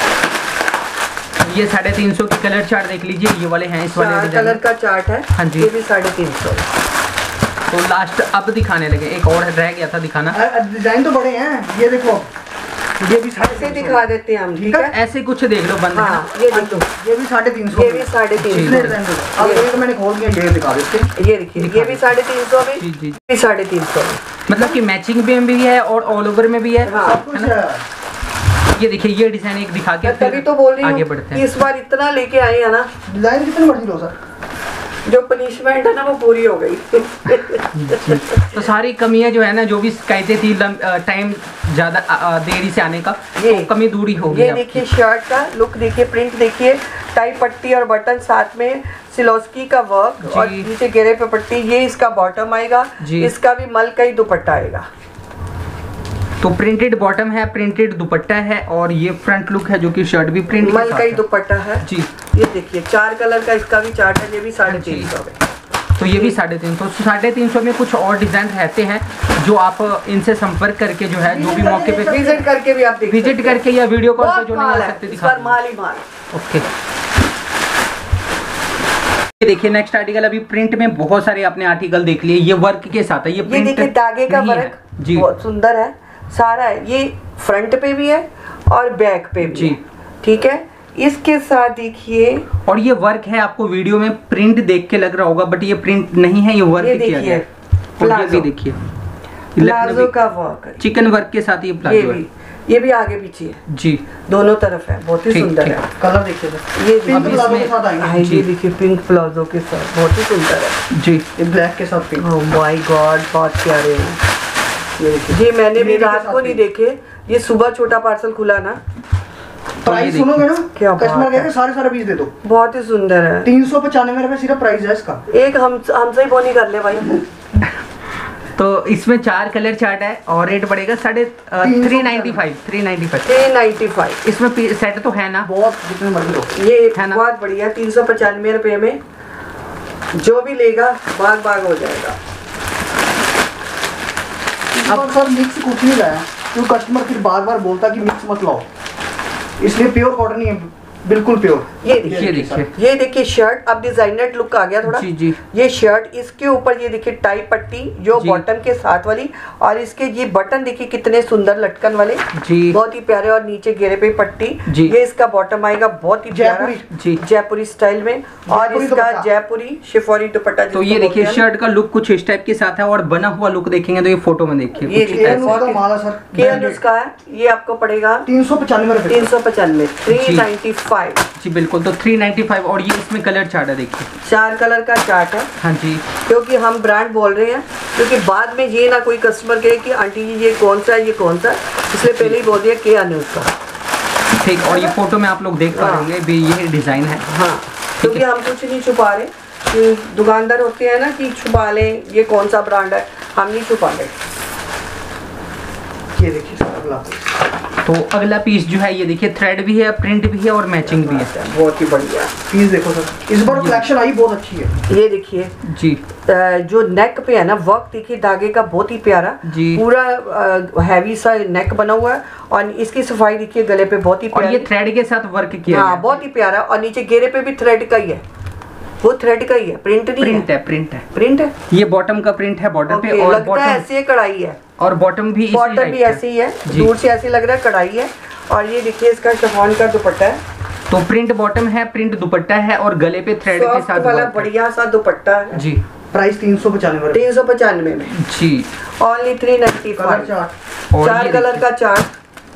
ये साढ़े तीन सौ की कलर चार्ट देख लीजिए, ये वाले हैं इस वाले कलर का चार्ट है। हाँ जी। ये भी साढ़े तीन सौ। तो लास्ट अब दिखाने लगे, एक और रह गया था दिखाना। डिजाइन तो बड़े हैं, ये देखो ये भी ऐसे दिखा देते हैं हम, ठीक है। ऐसे कुछ देख लो बंद। हाँ, ये देखो ये भी साढ़े तीन सौ, ये भी साढ़े तीन सौ। अब ये तो मैंने खोल दिया, ये दिखा देते। ये देखिए ये भी साढ़े तीन सौ में, जी जी जी साढ़े तीन सौ में। मतलब कि मैचिंग में भी है और ऑल ओवर में भी है। हाँ, सब कुछ है। ये देखिए ये डिजाइन एक दिखा के तभी तो बोल रही हूँ आगे बढ़ते हैं। इस बार इतना लेके आए हैं ना, डिजाइन कितने मर्जी लो सर, जो पनिशमेंट है ना वो पूरी हो गई। तो सारी कमियां जो है ना, जो भी शिकायतें थी टाइम ज्यादा देरी से आने का, ये तो कमी दूरी हो गई। ये देखिए शर्ट का लुक देखिए, प्रिंट देखिए, टाई पट्टी और बटन, साथ में सिलोस्की का वर्क और नीचे घेरे पे पट्टी। ये इसका बॉटम आएगा, इसका भी मल का ही दुपट्टा आएगा। तो प्रिंटेड बॉटम है, प्रिंटेड दुपट्टा है और ये फ्रंट लुक है जो कि शर्ट भी प्रिंट मल का ही दुपट्टा है जी। ये देखिए चार कलर का इसका भी चार्ट है, ये भी साढ़े तीन सौ में। तो ये भी साढ़े तीन सौ साढ़े तीन सौ में कुछ और डिजाइन रहते हैं जो आप इनसे संपर्क करके जो है जो भी मौके पे विजिट करके भी आप विजिट करके या वीडियो कॉल पे जो नहीं आ सकते दिखा माल ही माल। ओके। देखिए नेक्स्ट आर्टिकल, अभी प्रिंट में बहुत सारे आपने आर्टिकल देख लिए, ये वर्क के साथ है। ये ये देखिए धागे का वर्क बहुत सुंदर है, सारा है। ये फ्रंट पे भी है और बैक पे भी जी, ठीक है। इसके साथ देखिए, और ये वर्क है, आपको वीडियो में प्रिंट देख के लग रहा होगा बट ये प्रिंट नहीं है, ये वर्क किया गया है। और ये भी देखिए प्लाजो का वर्क, चिकन वर्क के साथ ये प्लाजो है। ये भी आगे पीछे है जी, दोनों तरफ है, बहुत ही सुंदर है। कलर देखिए ये पिंक प्लाजो के साथ आएंगे जी, देखिए पिंक प्लाजो के साथ बहुत ही सुंदर है जी। ये ब्लैक के साथ पिंक, ओह माय गॉड बहुत प्यारे हैं। ये मैंने भी रात को नहीं देखे, ये सुबह छोटा पार्सल खुला ना। प्राइस सुनो मैडम, क्या कस्टमर कह के सारे सारे पीस दे दो। बहुत ही सुंदर है, तीन सौ पचानवे रुपए सिर्फ प्राइस है इसका। एक हम हमसे ही बोनी कर ले भाई। तो इसमें चार कलर चार्ट है और रेट पड़ेगा साढ़े three ninety five three ninety five three ninety five. इसमें सेट तो है ना, बहुत जितने मर्जी लो, ये है ना, बहुत बढ़िया। तीन सौ पचानवे रुपये में जो भी लेगा बाग बाग हो जाएगा। अब सर मिक्स कुछ नहीं लाया, तो कस्टमर फिर बार बार बोलता कि मिक्स मत लाओ, इसलिए प्योर कॉटन ही है, बिल्कुल प्योर। ये देखिए देखिए ये देखिए शर्ट, अब डिजाइनर लुक आ गया थोड़ा जी जी। ये शर्ट, इसके ऊपर ये देखिए टाई पट्टी जो बॉटम के साथ वाली, और इसके ये बटन देखिए कितने सुंदर लटकन वाले जी, बहुत ही प्यारे। और नीचे घेरे पे पट्टी जी। ये इसका बॉटम आएगा बहुत ही प्यारा जी, जयपुरी स्टाइल में, और इसका जयपुरी शिफॉनी दुपट्टा। तो ये देखिए शर्ट का लुक कुछ इस टाइप के साथ है, और बना हुआ लुक देखेंगे तो ये फोटो में देखिए ये इसका है, ये आपको पड़ेगा तीन सौ पचानवे तीन सौ पचानवे थ्री नाइन्टी फाइव जी बिल्कुल। तो थ्री नाइन्टी फाइव और ये इसमें कलर चार्ट है, देखिए चार कलर का चार्ट है। हाँ जी, क्योंकि हम ब्रांड बोल रहे हैं, क्योंकि बाद में ये ना कोई कस्टमर कहे कि आंटी जी ये कौन सा है ये कौन सा, इसलिए पहले ही बोल दिया के आने उसका। ठीक, और ये फोटो में आप लोग देख पा रहे होंगे ये डिजाइन है। हाँ, क्योंकि हम कुछ नहीं छुपा रहे, दुकानदार होते हैं ना कि छुपा लें ये कौन सा ब्रांड है, हम नहीं छुपा रहे। ये देखिए अगला, तो अगला पीस जो है ये देखिए थ्रेड भी है, प्रिंट भी है और मैचिंग भी है, बहुत ही बढ़िया पीस। देखो सर इस बार कलेक्शन आई बहुत अच्छी है। ये देखिए जी, जो नेक पे है ना वर्क देखिए धागे का बहुत ही प्यारा जी, पूरा हैवी सा नेक बना हुआ है, और इसकी सफाई देखिए गले पे बहुत ही प्यारी, और ये थ्रेड के साथ वर्क किया है, बहुत ही प्यारा। और नीचे घेरे पे भी थ्रेड का ही है, वो थ्रेड का ही है, प्रिंट नहीं प्रिंट है, प्रिंट है प्रिंट है। ये बॉटम का प्रिंट है बॉटम पे, और लगता है ऐसी कढ़ाई है, और बॉटम भी बॉटम भी ऐसी ही है, दूर से ऐसी लग रहा है कढ़ाई है। और ये देखिए इसका शिफॉन का दुपट्टा है, तो प्रिंट बॉटम है, प्रिंट दुपट्टा है, और गले पे थ्रेड के साथ वाला बढ़िया सा दुपट्टा है जी। प्राइस तीन सौ पचानवे तीन सौ पचानवे में जी। Only three ninety five. चार कलर का चार्ट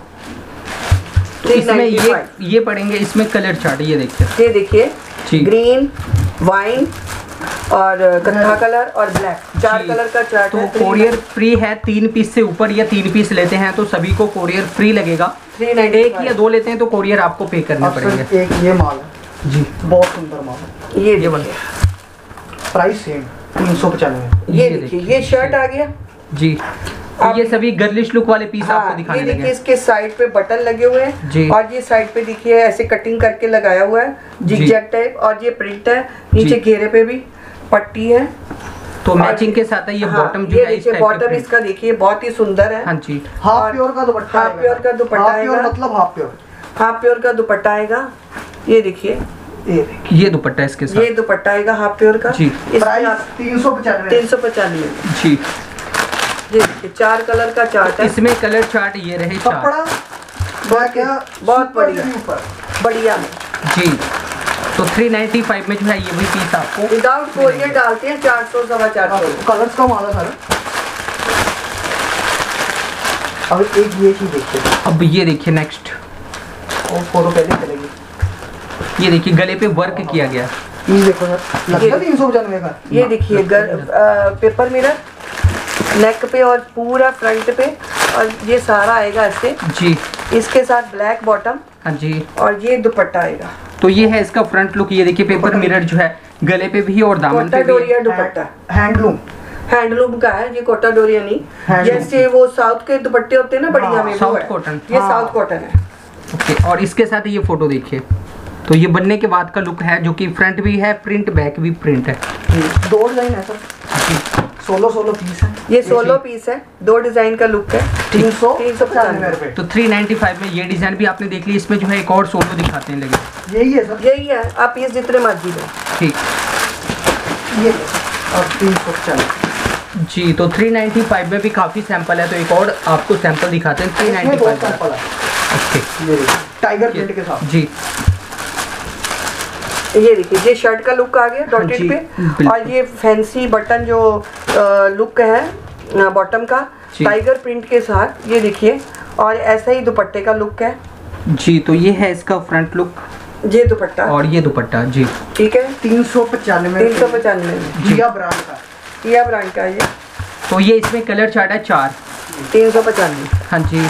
इसमें ये ये पड़ेंगे, इसमें कलर चार्ट ये देखिए, ये देखिए ग्रीन, वाइन और कत्था कलर और ब्लैक, चार कलर का चार्ट। तो कोरियर फ्री है, तीन पीस से ऊपर या तीन पीस लेते हैं तो सभी को कोरियर फ्री लगेगा। एक या दो लेते हैं तो कोरियर आपको पे करने पड़ेंगे। एक ये माल है जी, बहुत सुंदर माल है ये ये वाला, प्राइस सेम तीन सौ पचानवे। ये देखिए ये शर्ट आ गया जी। तो ये सभी गर्लिश लुक वाले पीस हाँ, आपको दिखाने ये लगे। देखिए इसके साइड पे बटन लगे हुए हैं और ये साइड पे देखिए ऐसे कटिंग करके लगाया हुआ है जिगजैग टाइप, और ये प्रिंट है, नीचे घेरे पे भी पट्टी है। तो मैचिंग के साथ है ये हाँ, बॉटम जो ये है इस देखिए टाइप बॉटम इसका देखिए बहुत ही सुंदर है। हाँ जी। हाफ प्योर का दुपट्टा, हाफ प्योर का दुपट्टा आएगा, मतलब हाफ प्योर, हाफ प्योर का दुपट्टा आएगा। ये देखिए ये ये दुपट्टा इसके साथ, ये दुपट्टा आएगा हाफ प्योर का जी। तीन सौ पचानवे तीन सौ पचानवे जी। ये देखिए चार कलर का चार्ट है, इसमें कलर चार्ट ये रहे चार, कपड़ा बहुत बढ़िया बढ़िया में जी। तो थ्री नाइन्टी फाइव में जो है ये वही पीस आपको विदाउट कोरियर डालते हैं चार सौ सवा चार सौ। कलर्स का माल है सारा। अब एक ये चीज देखिए, अब ये देखिए नेक्स्ट, और फोटो पहले चलेगी। ये देखिए गले पे वर्क किया गया, ये देखो सर, लगता है तीन सौ पचानवे का। ये देखिए पेपर मिरर नेक पे और पूरा फ्रंट पे, और ये सारा आएगा ऐसे जी। इसके साथ ब्लैक बॉटम, हाँ जी। और ये दुपट्टा आएगा। तो ये है इसका फ्रंट लुक, ये देखिए पेपर मिरर जो है गले पे भी और दामन पे भी। डोरिया दुपट्टा हैंडलूम हैंडलूम का है, ये कोटा डोरिया नहीं, जैसे वो साउथ के दुपट्टे होते हैं ना बढ़िया में, साउथ कॉटन, ये साउथ कॉटन है। ओके, और इसके साथ ये फोटो देखिए, तो ये बनने के बाद का लुक है जो कि फ्रंट भी है प्रिंट, बैक भी प्रिंट है। दो डिजाइन है सर, सोलह सोलह पीस है, ये सोलह पीस है, दो डिजाइन का लुक है, तीन सौ तीन सौ पचानवे रुपए। तो थ्री नाइन्टी फाइव में ये डिजाइन भी आपने देख ली, इसमें जो है एक और सोलो दिखाते हैं लगे। यही है सर, यही है, आप पीस जितने मर्जी दो। ठीक, ये और तीन सौ पचानवे जी। तो थ्री नाइन्टी फाइव में भी काफी सैंपल है, तो एक और आपको सैंपल दिखाते हैं थ्री नाइन्टी फाइव सैंपल है। ओके, टाइगर प्रिंट के साथ जी। ये देखिए ये शर्ट का लुक आ गया डॉटेड पे, और ये फैंसी बटन जो लुक है बॉटम का टाइगर प्रिंट के साथ, ये देखिए, और ऐसा ही दुपट्टे का लुक है जी। तो ये है इसका फ्रंट लुक, ये दुपट्टा और ये दुपट्टा जी। ठीक है, तीन सौ पचानवे तीन सौ पचानवे जिया ब्रांड का, जिया ब्रांड का ये। तो ये इसमें कलर चार्ट है चार, तीन सौ पचानवे। हाँ जी।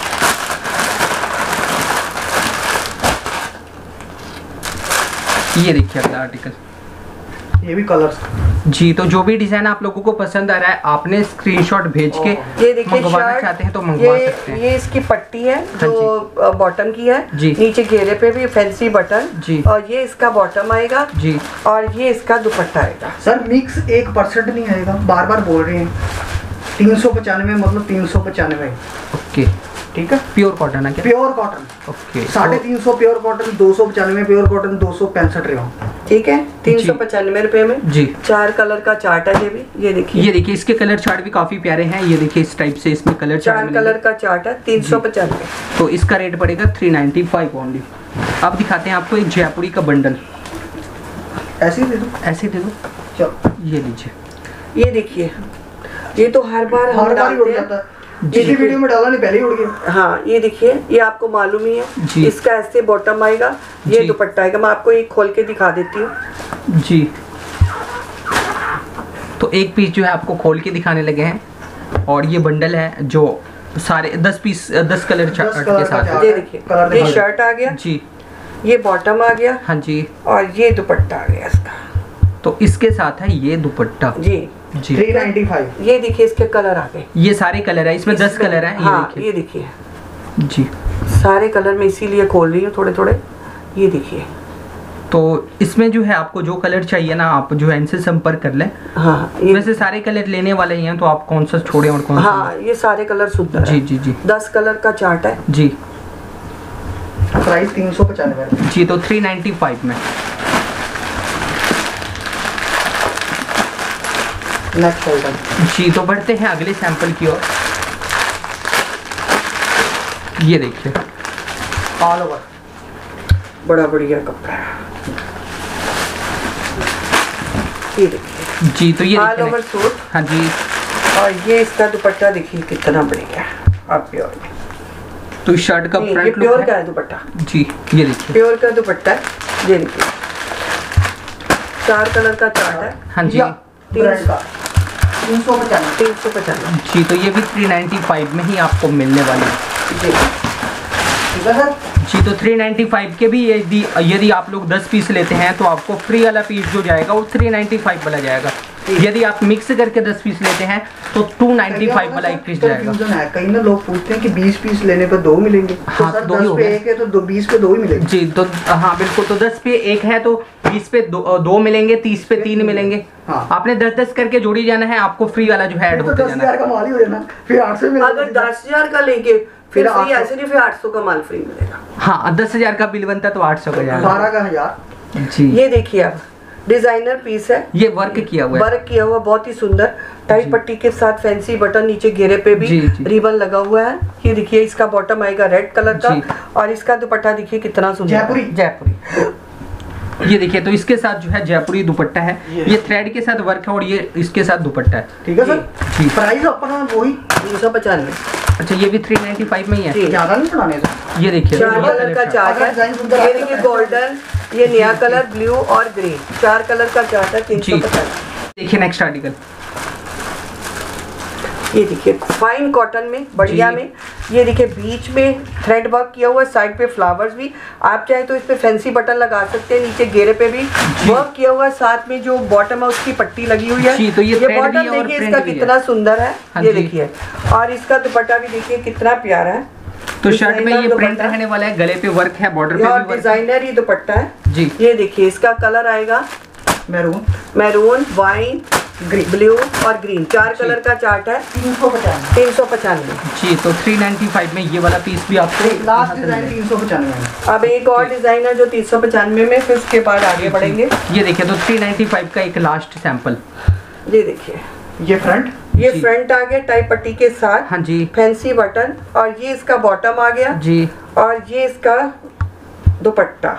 ये देखिए अगला आर्टिकल, ये भी कलर्स जी। तो जो भी डिजाइन आप लोगों को पसंद आ रहा है आपने स्क्रीनशॉट भेज के ये देखिए मंगवाना चाहते हैं तो मंगवा ये, सकते हैं। ये इसकी पट्टी है जो बॉटम की है जी। नीचे घेरे पे भी फैंसी बटन जी, और ये इसका बॉटम आएगा जी, और ये इसका दुपट्टा आएगा। सर मिक्स एक परसेंट नहीं आएगा, बार बार बोल रहे हैं, तीन सौ पचानवे मतलब तीन सौ पचानवे। ओके, ठीक है, प्योर कॉटन है क्या? Pure cotton. ओके, साढ़े तीन सौ प्योर कॉटन, दो सौ पचानवे प्योर कॉटन, दो सौ पैंसठ रेवा। ठीक है, तीन सौ पचानवे रुपए में जी। चार कलर का चार्ट है ये भी, ये देखिए, ये देखिए इसके कलर चार्ट भी काफी प्यारे हैं। ये देखिए इस टाइप से इसमें कलर चार चार्ट कलर का चार्ट है, तीन सौ पचानवे। तो इसका रेट पड़ेगा थ्री नाइन्टी फाइव ओनली। अब दिखाते हैं आपको एक जयपुरी का बंडल, ऐसे ही दे दो, ऐसे दे दो, चलो ये लीजिए। ये देखिए, ये तो हर बार हम हर बार ही उड़ डालते जाता हैं, है, इसी वीडियो में डाला नहीं, पहले ही उड़ गया। हाँ ये देखिए, ये आपको मालूम ही है जी। इसका ऐसे बॉटम आएगा, ये दुपट्टा आएगा। मैं आपको एक खोल के दिखा देती हूँ जी। तो एक पीस जो है आपको खोल के दिखाने लगे हैं, और ये बंडल है जो सारे दस पीस दस कलर चार्ट के साथ। ये देखिए, ये शर्ट आ गया जी, ये बॉटम आ गया, हाँ जी, और ये दुपट्टा आ गया इसका। तो इसके साथ है ये दुपट्टा जी जी। Three ninety five. ये देखिए इसके कलर आ गए, ये सारे कलर है, इसमें दस कलर है। हाँ, ये ये देखिए जी, सारे कलर में इसीलिए खोल रही हूँ थोड़े थोड़े। ये देखिए, तो इसमें जो है आपको जो कलर चाहिए ना, आप जो है इनसे संपर्क कर लें। हाँ ये वैसे सारे कलर लेने वाले ही हैं, तो आप कौन सा छोड़े और कौन सा? हाँ ये सारे कलर सुंदर जी जी जी। दस कलर का चार्ट है जी प्राइस तीन सौ पचानवे जी। तो थ्री नाइन्टी फाइव में। नेक्स्ट आइटम जी, तो बढ़ते हैं अगले सैंपल की ओर। ये देखिए ऑल ओवर, बड़ा बढ़िया कपड़ा है। ये देखिए जी। तो ये ऑल ओवर सूट। हाँ जी। और ये इसका दुपट्टा देखिए कितना बढ़िया आप प्योर में। तो इस शर्ट का फ्रंट लुक प्योर का है दुपट्टा जी। ये देखिए प्योर का दुपट्टा है। ये देखिए चार कलर का चार्ट है। हाँ जी। तीन सौ पचानवे तीन सौ पचानवे जी। तो ये भी थ्री नाइन्टी फाइव में ही आपको मिलने वाले हैं जी। ठीक है सर जी। तो थ्री नाइन्टी फाइव के भी यदि यदि आप लोग दस पीस लेते हैं तो आपको फ्री वाला पीस जो जाएगा वो थ्री नाइन्टी फाइव वाला जाएगा। यदि आप मिक्स करके दस पीस लेते हैं तो टू नाइन्टी फाइव वाला एक पीस जाएगा। है कहीं ना लोग पूछते हैं कि बीस पीस लेने पर दो मिलेंगे। हाँ, तो सर दो ही दस हो पे गए। एक है तो दो बीस पे दो ही मिलेंगे जी। तो हाँ बिल्कुल। तो दस पे एक है तो बीस पे दो, दो मिलेंगे, तीस पे तीन मिलेंगे। हाँ। आपने दस दस करके जोड़ी जाना है, आपको फ्री वाला जो है ऐड तो होते दस जाना हजार है। का माल ही हो जाना फिर आठ सौ अगर दस हजार का लेंगे फिर फिर फ्री आठ सौ। ऐसे नहीं, फिर आठ सौ का माल फ्री मिलेगा। हाँ दस हजार का बिल बनता तो आठ सौ का जाएगा। बारह का हजार जी। ये देखिए आप डिजाइनर पीस है। ये वर्क किया हुआ है। वर्क किया हुआ बहुत ही सुंदर टाइट पट्टी के साथ फैंसी बटन, नीचे घेरे पे भी जी, जी। रिबन लगा हुआ है। ये देखिए इसका बॉटम आएगा रेड कलर का जी। और इसका दुपट्टा देखिए कितना सुंदर है। जयपुरी। जयपुरी ये देखिए तो इसके साथ जो है जयपुरी दुपट्टा है। ये थ्रेड के साथ वर्क है और ये इसके साथ दुपट्टा है। ठीक है सर जी। प्राइस अपना वही तीन सौ पचानवे। अच्छा ये भी थ्री नाइन्टी फाइव में ही है। जी। ज्यादा नहीं बनाने सर। ये देखिए चार कलर का चार्ट अगर डिजाइन है। सुंदर ये है देखिए तो गोल्डन, ये नया कलर ब्लू और ग्रीन, चार कलर का चार्ट है। तीन सौ जी। पचानवे। देखिए नेक्स्ट आर्टिकल। ये देखिए फाइन कॉटन में बढ़िया जी। में। ये देखिए बीच में थ्रेड वर्क किया हुआ है, साइड पे फ्लावर्स भी। आप चाहे तो इस पे फैंसी बटन लगा सकते हैं, नीचे घेरे पे भी वर्क किया हुआ है। साथ में जो बॉटम है उसकी पट्टी लगी हुई है। जी, तो ये thread भी बॉटम है और देखिए print इसका भी है। कितना सुंदर है। हाँ ये जी। देखिए और इसका दुपट्टा भी देखिए कितना प्यारा है। तो शर्ट में डिजाइनर ये प्रिंट दुपट्टा। रहने वाला है, गले पे वर्क है, बॉर्डर पे और भी वर्क डिजाइनर ही दुपट्टा है जी। ये देखिए इसका कलर आएगा मैरून मैरून, वाइन, ब्लू और ग्रीन, चार कलर का चार्ट है। तीन सौ पचानवे तीन सौ पचानवे। जी। तो थ्री नाइन्टी फाइव में ये वाला पीस भी आपको लास्ट डिजाइन तीन सौ पचानवे में। अब एक और डिजाइन है जो तीन सौ पचानवे में, फिर उसके बाद आगे बढ़ेंगे। ये देखिए तो थ्री नाइन्टी फाइव का एक लास्ट सैंपल। ये देखिए ये फ्रंट ये जी। फ्रंट आ गया टाइप पट्टी के साथ। हाँ जी। फैंसी बटन और ये इसका बॉटम आ गया जी। और ये इसका दुपट्टा।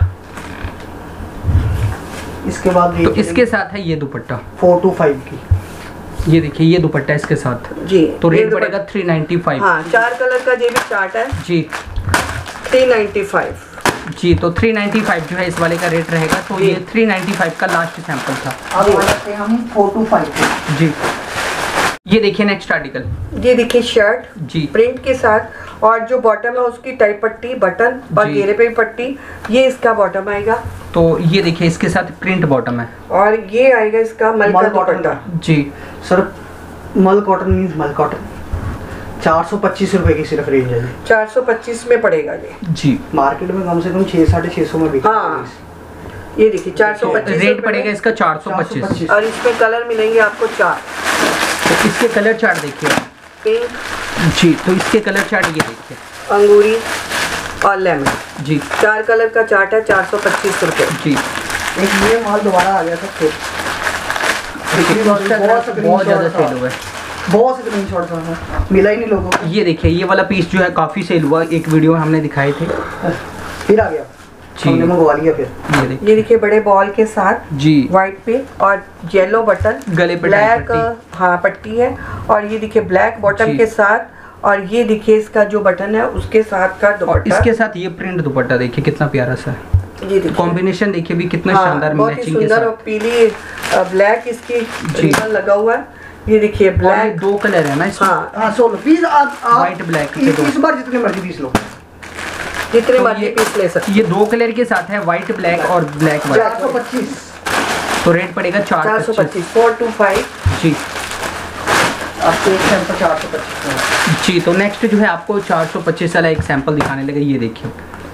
इसके बाद तो इसके साथ है ये दुपट्टा फोर टू फाइव की। ये देखिए ये दुपट्टा इसके साथ। जी तो ये रेट दुपट्टा- पड़ेगा थ्री नाइन्टी फाइव। हाँ चार कलर का ये भी चार्ट है। जी। Three ninety five. जी। तो थ्री नाइन्टी फाइव जो है इस वाले का रेट रहेगा। तो जी। ये थ्री नाइन्टी फाइव का लास्ट सैंपल था। अब आ जाते हैं हम फोर टू फाइव पे। जी। ये देखिए नेक्स्ट आर्टिकल। ये देखिए शर्ट जी। प्रिंट के साथ और जो बॉटम है उसकी टाइप पट्टी, बटन और जी। घेरे पे भी पट्टी। ये इसका बॉटम आएगा तो ये देखिए इसके साथ प्रिंट बॉटम है। और ये आएगा इसका मल का मल कॉटन दुपट्टा। का। जी। सर मल कॉटन मीन्स मल कॉटन चार सौ पच्चीस रुपए की सिर्फ रेंज है। चार सौ पच्चीस में पड़ेगा ये। जी। मार्केट में कम से कम छह साढ़े छह सौ में बिकता है। हाँ ये देखिए चार सौ पच्चीस रेट पड़ेगा इसका चार सौ पच्चीस। और इसमें कलर मिलेंगे आपको चार। तो इसके कलर चार्ट देखिए। पिंक, जी। तो इसके कलर चार्ट ये देखिए। अंगूरी और लेमन, जी। चार कलर का चार्ट है। चार सौ पच्चीस रुपये। जी। एक ये माल दोबारा आ गया था फिर देखिए बहुत बहुत ज़्यादा सेल हुआ है। बहुत से स्क्रीन शॉट था मिला ही नहीं लोगों को। ये देखिए ये वाला पीस जो है काफ़ी सेल हुआ, एक वीडियो में हमने दिखाए थे। फिर आ गया जी। हमने मंगवा लिया फिर। ये देखिए। ये देखिए बड़े बॉल के साथ जी। व्हाइट पे और येलो बटन, गले पे ब्लैक पट्टी। हाँ पट्टी है। और ये देखिए ब्लैक बॉटम जी। के साथ और ये देखिए इसका जो बटन है उसके साथ का और दुपट्टा। इसके साथ ये प्रिंट दुपट्टा देखिए कितना प्यारा सा है। ये देखिए कॉम्बिनेशन देखिए भी कितना हाँ, शानदार बहुत ही मैचिंग के सुंदर और साथ। पीली अ, ब्लैक इसकी रिबन लगा हुआ है। ये देखिए और ये ब्लैक। दो कलर है ना इसमें। हाँ हाँ सोलो पीस आप आप White, black के इस, दो। इस बार जितने मर्जी पीस लो। जितने तो मर्जी ये- पीस ले सकते। ये दो कलर के साथ है, व्हाइट ब्लैक और ब्लैक चार व्हाइट। सौ पच्चीस तो रेट पड़ेगा चार चार सौ पच्चीस। पच्चीस फोर टू फाइव। जी। आपको एक टाइम पर चार सौ पच्चीस। जी। तो नेक्स्ट जो है आपको चार सौ पच्चीस वाला एक सैंपल दिखाने लगे। ये देखिए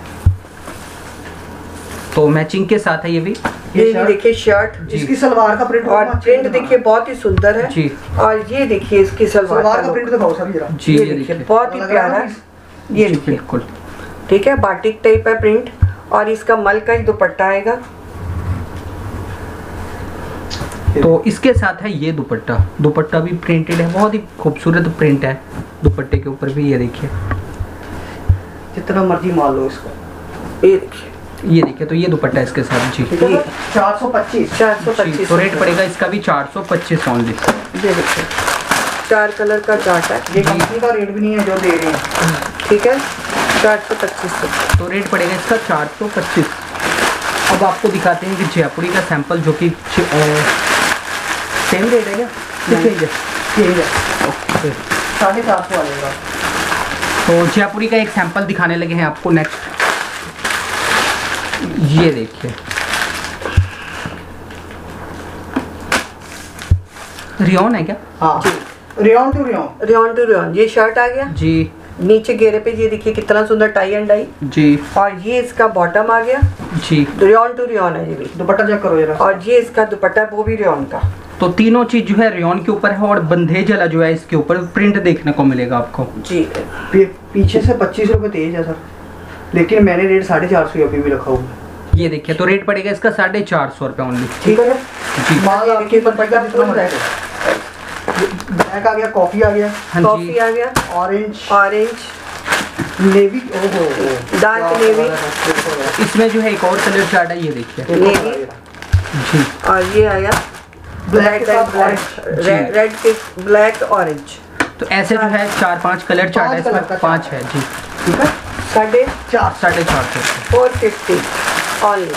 तो मैचिंग के साथ है ये भी। ये ये भी शर्ट? देखिए शर्ट जी। इसकी सलवार का प्रिंट और प्रिंट देखिए बहुत ही सुंदर है। जी। और ये देखिए इसकी सलवार सलवार का का look। प्रिंट दिखाओ सभी जरा। जी। ये ये देखिए देखिए बहुत ही लग प्यारा रहा है। है ये जी, देखिए बिल्कुल। ठीक है बाटिक टाइप है प्रिंट और इसका मल का ही दुपट्टा आएगा। तो इसके साथ है ये दुपट्टा। दुपट्टा भी प्रिंटेड है, बहुत ही खूबसूरत प्रिंट है दुपट्टे के ऊपर भी। ये देखिए जितना मर्जी मान लो इसको। ये देखिए ये देखिए, तो ये दुपट्टा इसके साथ जी चार सौ पच्चीस चार सौ पच्चीस तो रेट पड़ेगा इसका भी चार सौ पच्चीस ओनली। ये देखिए चार कलर का चार्ट है, ये कंपनी का रेट भी नहीं है जो दे रहे हैं, ठीक है, चार सौ पच्चीस तो रेट पड़ेगा इसका चार सौ पच्चीस। अब आपको दिखाते हैं कि जयपुरी का सैंपल जो कि सेम रेट है क्या? ठीक है ठीक है ओके साढ़े चार सौ आएगा। तो जयपुरी का एक सैंपल दिखाने लगे हैं आपको नेक्स्ट। ये देखिए रियोन है क्या? हाँ rayon to rayon rayon to rayon. ये शर्ट आ गया जी, नीचे घेरे पे ये देखिए कितना सुंदर टाई एंड डाई जी, और ये इसका बॉटम आ गया जी, रियोन टू रियोन है ये भी। दुपट्टा चेक करो जरा, और ये इसका दुपट्टा वो भी रियोन का। तो तीनों चीज जो है रियोन के ऊपर है और बंधेज वाला जो है इसके ऊपर प्रिंट देखने को मिलेगा आपको जी। पीछे से पच्चीस रुपए तेज है सर, लेकिन मैंने रेट साढ़े चार सौ अभी भी रखा हुआ। ये देखिए, तो रेट पड़ेगा इसका साढ़े चार सौ रुपये ओनली। ठीक है जी, माल आपके दुपट्टा जितना मर्जी, ब्लैक आ गया, कॉफी आ गया, हाँ कॉफी जी, आ गया, ऑरेंज ऑरेंज, नेवी, ओहो डार्क नेवी, इसमें जो है एक और कलर चार्ट है, ये देखिए नेवी, जी, और ये आया black and black, red red के ब्लैक ऑरेंज। तो ऐसे जो है चार पांच कलर चार्ट है, इसमें पांच है जी, ठीक है साढ़े चार साढ़े चार सौ। Four fifty only.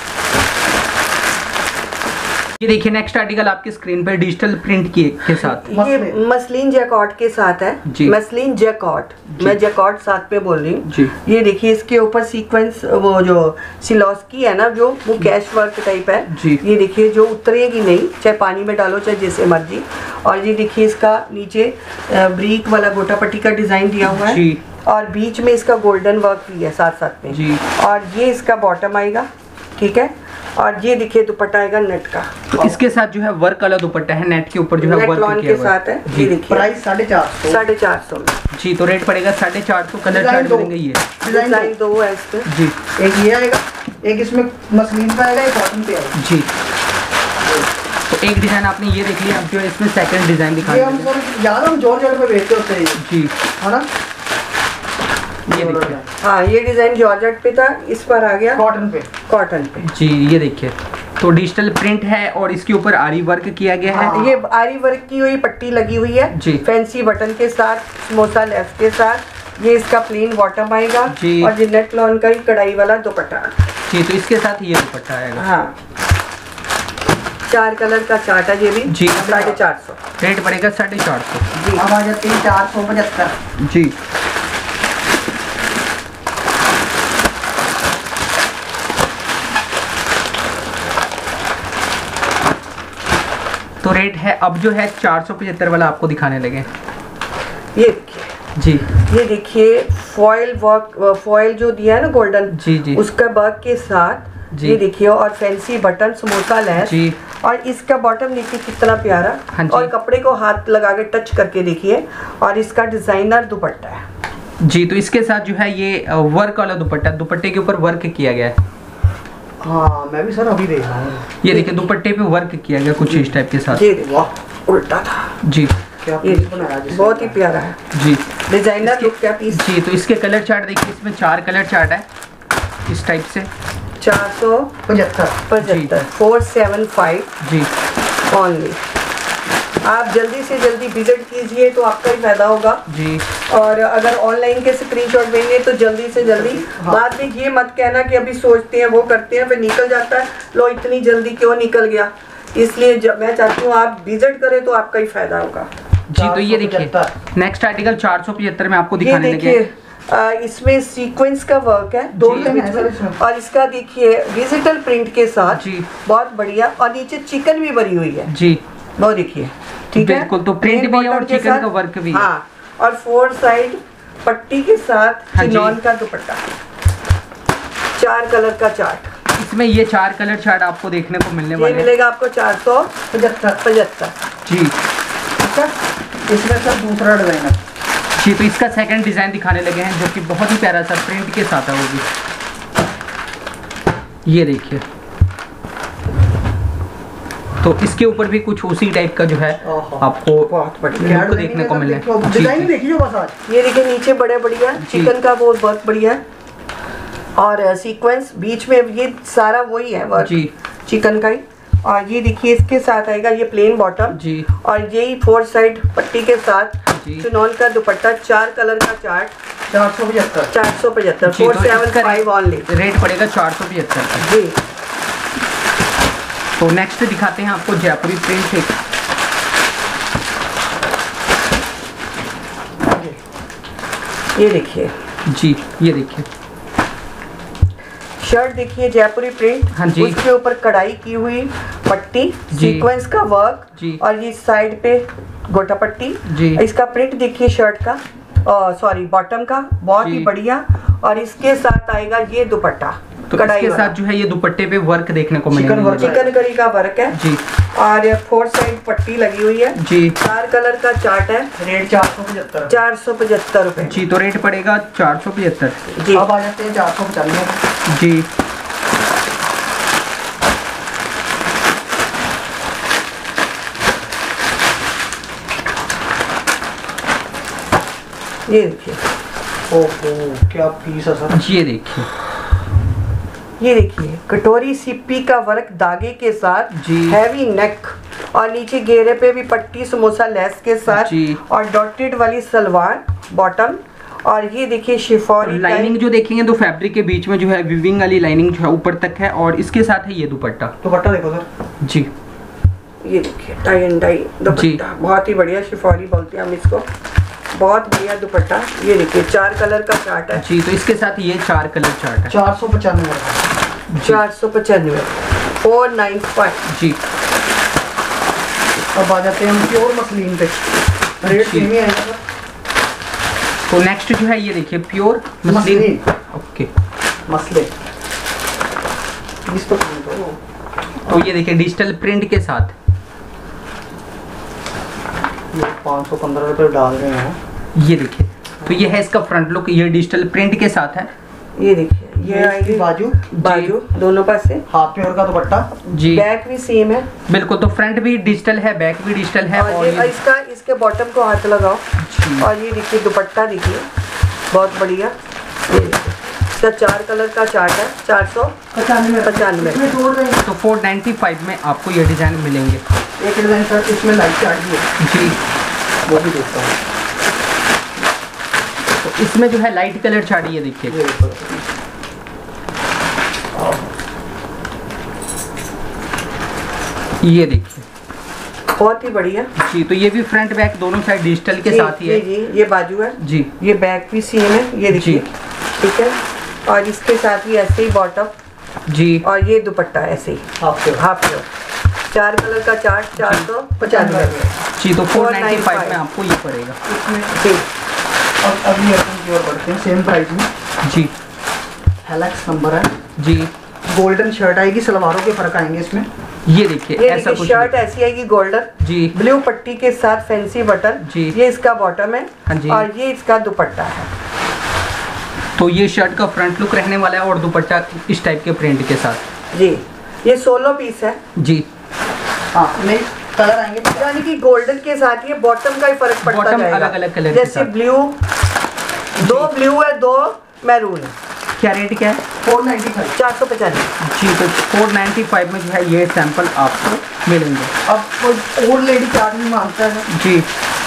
ये देखिए नेक्स्ट आर्टिकल आपकी स्क्रीन पर डिजिटल प्रिंट की के साथ, ये मसलिन जैकॉट के साथ है जी। मसलिन जैकॉट, मैं जैकॉट साथ में बोल रही हूँ जी। ये देखिए इसके ऊपर सीक्वेंस वो जो सिलॉस्की है ना, जो वो कैश वर्क टाइप है जी। ये देखिए जो उतरेगी नहीं, चाहे पानी में डालो चाहे जैसे मर्जी। और ये देखिए इसका नीचे ब्रीक वाला गोटा पट्टी का डिजाइन दिया हुआ है जी। और बीच में इसका गोल्डन वर्क भी है साथ साथ में जी। और ये इसका बॉटम आएगा, ठीक है। और ये देखिए दुपट्टा आएगा नेट का, तो इसके साथ जो है वर्क वाला दुपट्टा है, नेट के ऊपर जो है नेट वर्क लॉन किया के हुआ है साथ है। जी। ये देखिए प्राइस साढ़े चार सौ साढ़े चार सौ में जी, तो रेट पड़ेगा साढ़े चार सौ। कलर डिजाइन चार्ट दो। मिलेंगे ये डिजाइन दो है इसमें जी एक ये आएगा, एक इसमें मसलिन पे आएगा, एक कॉटन पे आएगा जी। तो एक डिजाइन आपने ये देख लिया, अब जो है इसमें सेकंड डिजाइन दिखा ये हम सर याद हम जॉर्जेट पे बेचते होते हैं जी, है ना। ये देखिए हाँ ये डिजाइन जॉर्जेट पे था, इस पर आ गया कॉटन पे कॉटन पे जी। ये देखिए, तो डिजिटल प्रिंट है और इसके ऊपर आरी वर्क किया गया है। हाँ। ये आरी वर्क की हुई पट्टी लगी हुई है जी। फैंसी बटन के साथ, समोसा लेस के साथ। ये इसका प्लेन बॉटम आएगा जी। और ये नेट लॉन का ही कढ़ाई वाला दुपट्टा जी, तो इसके साथ ये दुपट्टा आएगा। हाँ चार कलर का चार्ट है ये भी जी। साढ़े चार सौ रेट पड़ेगा साढ़े चार सौ जी। अब आ जाते हैं चार सौ पचहत्तर। जी। तो रेट है अब जो है चार सौ पचहत्तर वाला आपको दिखाने लगे ये देखिए जी। ये देखिए फॉयल वर्क, फॉयल जो दिया है ना गोल्डन जी जी उसका वर्क के साथ जी। ये देखिए और फैंसी बटन समोसा लेस जी। और इसका बॉटम देखिए कितना प्यारा। हाँ जी। और कपड़े को हाथ लगा के टच करके देखिए और इसका डिजाइनर दुपट्टा है जी। तो इसके साथ जो है ये वर्क वाला दुपट्टा, दुपट्टे के ऊपर वर्क किया गया है। हाँ मैं भी सर अभी देख रहा हूँ। ये देखिए दुपट्टे पे वर्क किया गया कुछ इस टाइप के साथ ये देखिए उल्टा था जी। क्या ये पीस बनाया जिससे बहुत ही प्यारा है जी डिजाइनर लुक का पीस। जी। तो इसके कलर चार्ट देखिए, इसमें चार कलर चार्ट है इस टाइप से। चार सौ पचहत्तर पचहत्तर फोर सेवन फाइव जी ऑनली। आप जल्दी से जल्दी विजिट कीजिए तो आपका ही फायदा होगा जी। और अगर ऑनलाइन के स्क्रीनशॉट देंगे तो जल्दी से जल्दी। हाँ। बाद में ये मत कहना कि अभी सोचते हैं वो करते हैं फिर निकल जाता है, लो इतनी जल्दी क्यों निकल गया। इसलिए जब मैं चाहती हूँ आप विजिट करें तो आपका ही फायदा होगा जी। तो ये देखिए नेक्स्ट आर्टिकल चार सौ पचहत्तर में आपको ये दिखाने लगे। देखिए आ, इसमें सीक्वेंस का वर्क है जी। दोनों बीच में और इसका देखिए डिजिटल प्रिंट के साथ जी। बहुत बढ़िया और नीचे चिकन भी भरी हुई है जी वो देखिए, ठीक है बिल्कुल। तो प्रिंट Plain भी है और bottom के चिकन साथ- का वर्क भी है। हाँ और फोर साइड पट्टी के साथ हाँ जी। चिनॉन का दुपट्टा, चार कलर का चार्ट। इसमें ये चार कलर चार्ट आपको देखने को मिलने ये वाले हैं मिलेगा आपको चार सौ पचहत्तर पचहत्तर जी। ठीक है। इसमें सर दूसरा डिजाइन है जी। तो इसका सेकंड डिजाइन दिखाने लगे हैं जो कि बहुत ही प्यारा सा प्रिंट के साथ है वो भी। ये देखिए, तो इसके ऊपर भी कुछ उसी टाइप का जो है आपको बहुत बढ़िया क्या लुक देखने को मिले। डिजाइन देखिए बस आज। ये देखिए नीचे बड़े बढ़िया चिकन का वो बहुत बढ़िया है। और सीक्वेंस बीच में, ये सारा वही है वर्क जी चिकन का ही। और ये देखिए इसके साथ आएगा ये प्लेन बॉटम जी, और यही फोर साइड पट्टी के साथ चिनॉन का दुपट्टा, चार कलर का चार्ट, चार सौ पचहत्तर चार सौ पचहत्तर four seven five only, rate पड़ेगा चार सौ पचहत्तर जी। तो नेक्स्ट दिखाते हैं आपको जयपुरी प्रिंट। एक ये देखिए जी, ये देखिए शर्ट देखिए जयपुरी प्रिंट, हाँ जी, उसके ऊपर कढ़ाई की हुई पट्टी, सीक्वेंस का वर्क जी, और ये साइड पे गोटा पट्टी जी। इसका प्रिंट देखिए शर्ट का, सॉरी बॉटम का, बहुत ही बढ़िया। और इसके साथ आएगा ये दुपट्टा, तो इसके साथ जो है ये दुपट्टे पे वर्क देखने को मिलेगा, चिकन चिकन करी का वर्क है जी। और फोर साइड पट्टी लगी हुई है जी, चार कलर का चार्ट है, रेट चार सौ पचहत्तर चार सौ पचहत्तर रुपए जी। तो रेट पड़ेगा चार सौ पचहत्तर जी। अब आ जाते हैं चार सौ पचानवे जी। ये देखिए, ओहो क्या पीस है सर। ये देखिए, ये देखिए कटोरी सिप्पी का वर्क धागे के साथ जी, हैवी नेक और नीचे घेरे पे भी पट्टी समोसा लेस के साथ जी, और डॉटेड वाली सलवार बॉटम। और ये देखिए शिफॉन लाइनिंग जो देखेंगे तो फैब्रिक के बीच में जो है विविंग वाली लाइनिंग जो है ऊपर तक है, और इसके साथ है ये दुपट्टा। दुपट्टा देखो सर जी, ये देखिए टाई एंड डाई दुपट्टा, बहुत ही बढ़िया शिफॉनी बोलते हैं हम इसको, बहुत बढ़िया दुपट्टा। ये देखिए चार कलर का चार्ट है जी, तो इसके साथ ये चार कलर चार्ट है, चार सौ पचानवे चार सौ पचानवे फोर नाइन फाइव जी। अब आ जाते हैं हम प्योर मसलिन पे, रेट सेम ही आएगा। तो नेक्स्ट जो है ये देखिए प्योर मसलिन, ओके मसले इस पर तो ये देखिए डिजिटल प्रिंट के साथ ये पाँच सौ पंद्रह रुपये डाल रहे हैं। ये देखिए, तो ये है इसका फ्रंट लुक, ये डिजिटल प्रिंट के साथ है। ये देखिए ये आएगी बाजू बाजू दोनों पास से, हाफ प्योर का दुपट्टा जी, बैक भी सेम है बिल्कुल। तो फ्रंट भी डिजिटल है, बैक भी डिजिटल है। और, और ये इसका इसके बॉटम को हाथ लगाओ, और ये देखिए दुपट्टा देखिए बहुत बढ़िया। ये इसका चार कलर का चार्ट है, चार सौ पचानवे पचानवे तो फोर नाइन्टी फाइव में आपको ये डिजाइन मिलेंगे। एक डिजाइन सर इसमें लाइट चार्ट भी है जी, वो भी देखता हूँ। तो इसमें जो है लाइट कलर चार्ट, ये देखिए ये देखिए बहुत ही बढ़िया जी। तो ये भी फ्रंट बैक दोनों साइड डिजिटल के साथ ही है जी। ये बाजू है जी, ये बैक भी सेम है, ये देखिए ठीक है। और इसके साथ ही ऐसे ही बॉटम जी, और ये दुपट्टा ऐसे ही हाफ हाफ चार कलर का चार्ट, चार सौ पचानवे जी। तो फोर नाइन्टी फाइव में आपको ये पड़ेगा जी। और अभी अपन की ओर बढ़ते हैं सेम प्राइस में जी। हेलेक्स नंबर है जी। गोल्डन शर्ट आएगी, सलवारों के फर्क आएंगे इसमें। ये देखिए ये ऐसा कुछ शर्ट ऐसी आएगी गोल्डन जी, ब्लू पट्टी के साथ फैंसी बटन जी। ये इसका बॉटम है हाँ जी, और ये इसका दुपट्टा है। तो ये शर्ट का फ्रंट लुक रहने वाला है और दुपट्टा इस टाइप के प्रिंट के साथ जी। ये सोलह पीस है जी। हाँ नहीं कलर आएंगे, यानी कि गोल्डन के साथ ये बॉटम का ही फर्क पड़ता जाएगा, अलग अलग कलर जैसे ब्लू, दो ब्लू है दो मैरून है। क्या रेट क्या है? फोर नाइन्टी फाइव चार सौ पचानवे जी। तो फोर नाइन्टी फाइव में जो है ये सैंपल आपको मिलेंगे। अब कोई ओल्ड लेडी चार्ट भी मांगता है जी।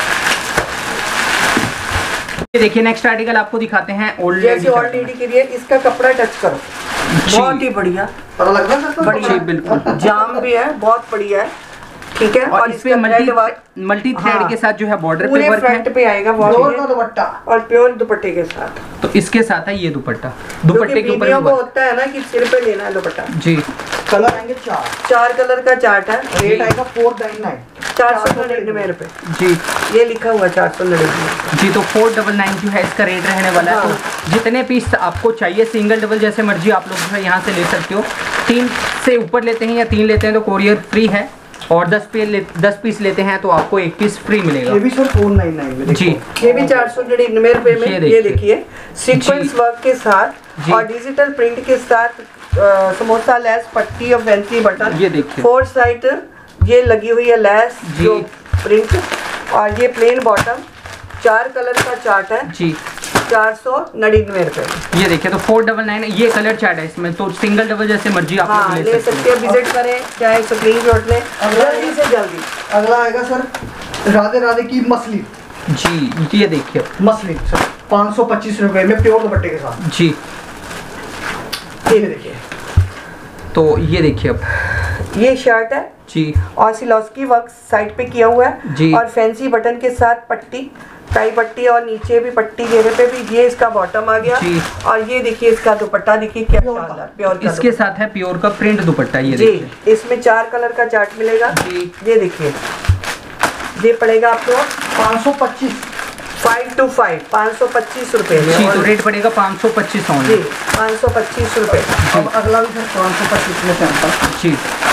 ये देखिए नेक्स्ट आर्टिकल आपको दिखाते हैं ओल्ड लेडी। जैसे ओल्ड लेडी के लिए इसका कपड़ा टच करो, बहुत ही बढ़िया पता लग रहा है, बढ़िया बिल्कुल जाम भी है, बहुत बढ़िया है ठीक है। और, और इसमें मल्टी मल्टी थ्रेड हाँ, के साथ जो है बॉर्डर पे वर्क फ्रंट पे आएगा प्योर का दुपट्टा और प्योर दुपट्टे के साथ। तो इसके साथ है ये दुपट्टा, दुपट्टे के ऊपर को होता है ना कि सिर पे लेना है दुपट्टा जी। कलर आएंगे चार चार कलर का चार्ट है, रेट आएगा फोर नाइन नाइन चार सौ निन्यानवे रुपए जी। ये लिखा हुआ चार सौ निन्यानवे जी। तो फोर डबल नाइन जो है इसका रेट रहने वाला है। तो जितने पीस आपको चाहिए सिंगल डबल जैसे मर्जी आप लोग जो है यहाँ से ले सकते हो। तीन से ऊपर लेते हैं या तीन लेते हैं तो कोरियर फ्री है, और दस पे ले, दस पीस लेते हैं तो आपको एक पीस फ्री मिलेगा। ये भी सर फोर नाइन नाइन जी। ये भी चार सौ निन्यानवे रुपए में। ये देखिए सीक्वेंस वर्क के साथ और डिजिटल प्रिंट के साथ आ, समोसा लेस पट्टी और फैंसी बटन। ये देखिए फोर साइड ये लगी हुई है लेस जो प्रिंट, और ये प्लेन बॉटम, चार कलर का चार्ट है जी। चार सौ नड़िनवे रुपए। ये देखिए तो फोर डबल नाइन ये कलर चार्ट है इसमें, तो सिंगल डबल जैसे मर्जी आप हाँ, ले, ले सकते हैं। विजिट करें चाहे स्क्रीनशॉट लें जल्दी से जल्दी। अगला आएगा सर राधे राधे की मसलिन। जी ये देखिए मसलिन सर पाँच सौ पच्चीस रुपए में प्योर दुपट्टे के साथ। जी ये देखिए, तो ये देखिए अब ये शर्ट है जी और सिलॉस्की वर्क साइड पे किया हुआ है जी। और फैंसी बटन के साथ पट्टी, टाई पट्टी और नीचे भी पट्टी घेरे पे भी। ये इसका बॉटम आ गया जी। और ये देखिए इसका दुपट्टा देखिए क्या शानदार प्योर का इसके साथ है प्योर का प्रिंट दुपट्टा। ये जी, इसमें चार कलर का चार्ट मिलेगा जी। ये देखिए, ये पड़ेगा आपको पाँच सौ पच्चीस फाइव टू फाइव पाँच सौ पच्चीस रुपए में। जी तो रेट पड़ेगा पाँच सौ पच्चीस जी पाँच सौ पच्चीस रुपए। अब अगला भी सर पाँच सौ पच्चीस में सैंपल। जी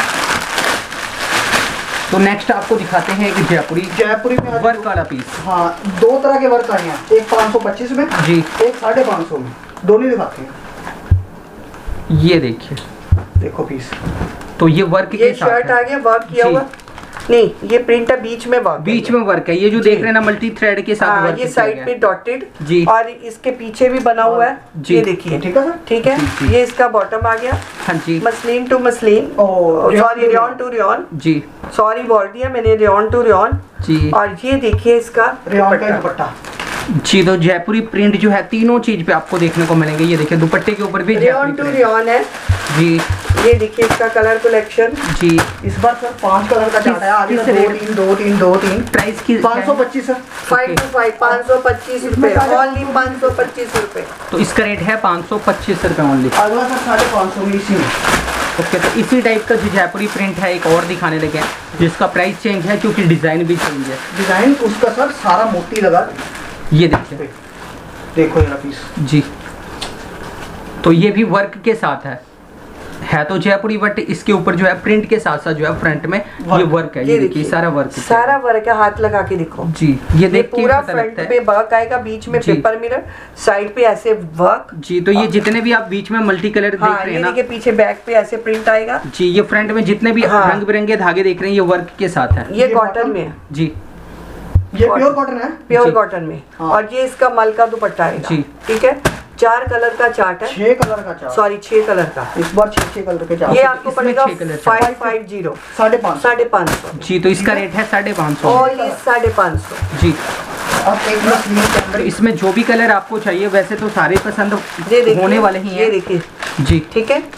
तो नेक्स्ट आपको दिखाते हैं एक जयपुरी जयपुरी में वर्क वाला पीस। हाँ, दो तरह के वर्क आए हैं, एक पाँच सौ पच्चीस में जी, एक साढ़े पाँच सौ में, दोनों दिखाते हैं। ये देखिए देखो पीस, तो ये वर्क ये के साथ शर्ट है। आ गया वर्क किया हुआ, नहीं ये प्रिंट है बीच में वर्क, बीच में वर्क है। ये जो देख रहे हैं ना मल्टी थ्रेड के साथ हाँ, वर्क ये साइड पे डॉटेड जी और इसके पीछे भी बना हुआ है जी। ये देखिए, ठीक है सर, ठीक है। जी, जी। ये इसका बॉटम आ गया हाँ जी muslin to muslin, sorry rayon to rayon, जी सॉरी बोल दिया मैंने, रेयन टू रेयन जी। और ये देखिए इसका रेयन का दुपट्टा जी। तो जयपुरी प्रिंट जो है तीनों चीज पे आपको देखने को मिलेंगे। ये देखिए दुपट्टे के ऊपर भी रेयन टू रेयन है जी। ये देखिए इसका कलर कलेक्शन जी इस बार सर पांच कलर का चार्ट है, आगे किस दो रेट? तीन दो तीन दो तीन प्राइस की पाँच सौ पच्चीस सर। फाइव टू फाइव पाँच सौ पच्चीस रुपए, ओनली पाँच सौ पच्चीस रुपए। तो इसका रेट है पाँच सौ पच्चीस रुपए ओनली। अगला सर साढ़े पाँच सौ में इसी में। ओके तो इसी टाइप का जो जयपुरी प्रिंट है एक और दिखाने लगे हैं जिसका प्राइस चेंज है क्योंकि डिजाइन भी चेंज है। डिजाइन उसका सर सारा मोती लगा, ये देखिए देखो ये पीस जी। तो ये भी वर्क के साथ है है तो जयपुरी बट इसके ऊपर जो है प्रिंट के साथ साथ जो है फ्रंट में ये वर्क है। ये देखिए सारा वर्क सारा वर्क है, हाथ लगा के दिखो जी। ये देख के पूरा पता फ्रंट लगता है पे वर्क आएगा, बीच में पेपर मिरर, साइड पे ऐसे वर्क जी। तो ये जितने भी आप बीच में मल्टी कलर हाँ, देख रहे हैं ये ना देखिए पीछे बैक पे ऐसे प्रिंट आएगा जी। ये फ्रंट में जितने भी हाँ। रंग बिरंगे धागे देख रहे हैं ये वर्क के साथ है। ये कॉटन में है जी, ये प्योर कॉटन है, प्योर कॉटन में हाँ। और ये इसका मल का दुपट्टा आएगा जी। ठीक है। चार कलर का चार्ट है, छह कलर का चार्ट, सॉरी छह कलर का। इस बार छह छह कलर के चार्ट। ये आपको इसमें पड़ेगा छह कलर फाइव फाइव जीरो साढ़े पाँच साढ़े पाँच सौ जी। तो इसका रेट है साढ़े पाँच सौ और ये साढ़े पाँच सौ जी। अब एक मसलिन के तो अंदर इसमें जो भी कलर आपको चाहिए वैसे तो सारे पसंद ये देखिए, होने वाले ही ये हैं देखिए जी। ठीक है।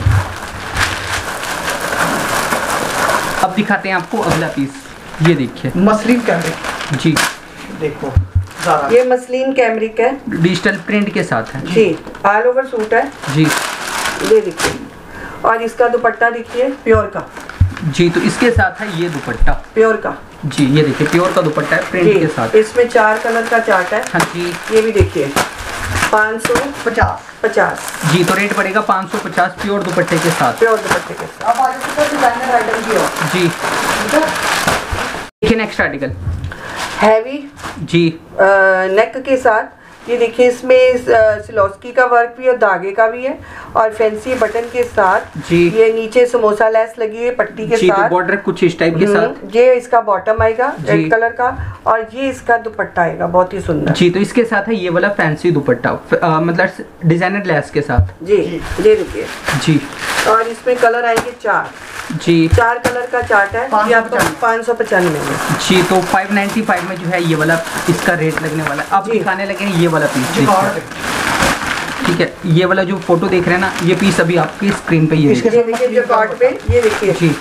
अब दिखाते हैं आपको अगला पीस। ये देखिए मसलिन कैमरिक, जी, देखो ज़रा। ये मसलिन कैमरिक है डिजिटल प्रिंट के साथ है जी, ऑल ओवर सूट है जी ये देखिए। और इसका दुपट्टा देखिए प्योर का जी। तो इसके साथ है ये दुपट्टा प्योर का जी। ये देखिए प्योर का दुपट्टा है प्रिंट के साथ। इसमें चार कलर का चार्ट है हाँ जी ये भी देखिए पाँच सौ पचास पचास जी। तो रेट पड़ेगा पाँच सौ पचास प्योर दुपट्टे के साथ प्योर दुपट्टे के साथ। अब आगे से डिजाइनर आइटम की हो, जी। ठीक है। देखिए नेक्स्ट आर्टिकल हैवी जी नेक के साथ ये देखिए, इसमें सिलॉस्की का वर्क भी और धागे का भी है और फैंसी बटन के साथ जी। ये नीचे समोसा लेस लगी है पट्टी के जी। तो साथ, बॉर्डर कुछ इस टाइप के साथ। ये इसका बॉटम आएगा जी। रेड कलर का और ये इसका दुपट्टा आएगा बहुत ही सुंदर जी। तो इसके साथ है ये वाला फैंसी दुपट्टा आ, मतलब डिजाइनर लेस के साथ जी। ये देखिए जी और इसमें कलर आएंगे चार जी। चार कलर का चार्ट है ये आपको पाँच सौ पचानवे में जी। तो फाइव नाइन्टी फाइव में जो है ये वाला इसका रेट लगने वाला है। अब जी। दिखाने लगे हैं ये वाला पीस जी, देखिए। ठीक है, ये वाला जो फोटो देख रहे हैं ना ये पीस अभी आपकी स्क्रीन पे ये इसके ये देखिए जो कार्ड पे ये देखिए जी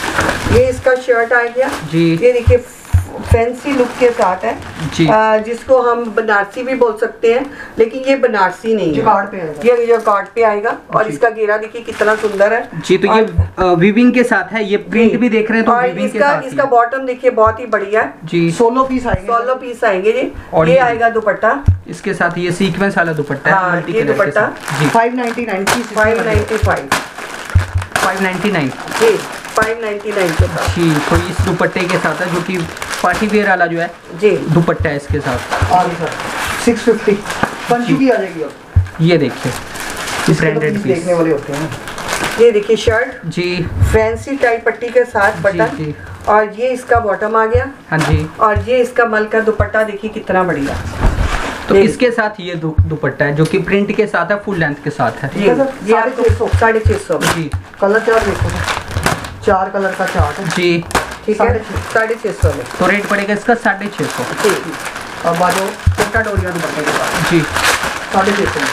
ये इसका शर्ट आ गया जी। ये देखिए फैंसी लुक के साथ है जी। आ, जिसको हम बनारसी भी बोल सकते हैं लेकिन ये बनारसी नहीं जो है, कार्ड पे आएगा। ये जो कार्ड पे आएगा और जी। इसका घेरा देखिए कितना सुंदर है जी। तो ये विविंग के साथ है, ये प्रिंट भी देख रहे हैं तो और विविंग के इसका साथ ही इसका है। बॉटम देखिए बहुत ही बढ़िया है जी। सोलह पीस आएंगे, सोलह पीस आएंगे जी। और ये ये- आएगा दुपट्टा इसके साथ ये सीक्वेंस वाला दुपट्टा हाँ, है मल्टी ये कलर के दुपट्टा। साथ जी। Five ninety nine piece five ninety five five ninety nine जी फाइव नाइन्टी नाइन के साथ जी। तो इस दुपट्टे के साथ है जो कि पार्टी वेयर वाला जो है जी। दुपट्टा है इसके साथ। आगे सर सिक्स फिफ्टी पंची भी आ जाएगी। अब ये देखिए इसके तो ब्रांडेड पीस पीस देखने वाले होते हैं। ये देखिए शर्ट जी फैंसी टाइप पट्टी के साथ बटन जी। और ये इसका बॉटम आ गया हाँ जी। और ये इसका मल का दुपट्टा देखिए कितना बढ़िया तो इसके साथ ये दुपट्टा है जो कि प्रिंट के साथ है, फुल लेंथ के साथ है। ये साढ़े छह सौ जी। कलर चार्ट देखो, चार कलर का चार्ट है जी, ठीक है, साढ़े छह सौ में। तो रेट पड़ेगा इसका साढ़े छः सौ। अब आ जाओ कोटा डोरिया दुपट्टे के साथ जी, साढ़े छः सौ में,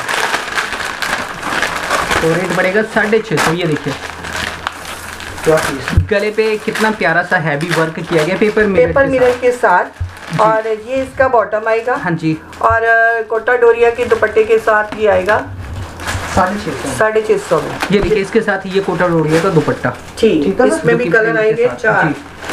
तो रेट पड़ेगा साढ़े छः सौ। ये देखिए गले पे कितना प्यारा सा हैवी वर्क किया गया पेपर मिरर पेपर मिरर के साथ, और ये इसका बॉटम आएगा। हाँ जी, और कोटा डोरिया के दुपट्टे के साथ ये आएगा साढ़े छः सौ साढ़े छः सौ में। ये देखिए इसके साथ ये कोटा डोरिया का दुपट्टा। ठीक है, इसमें भी कलर आएंगे चार।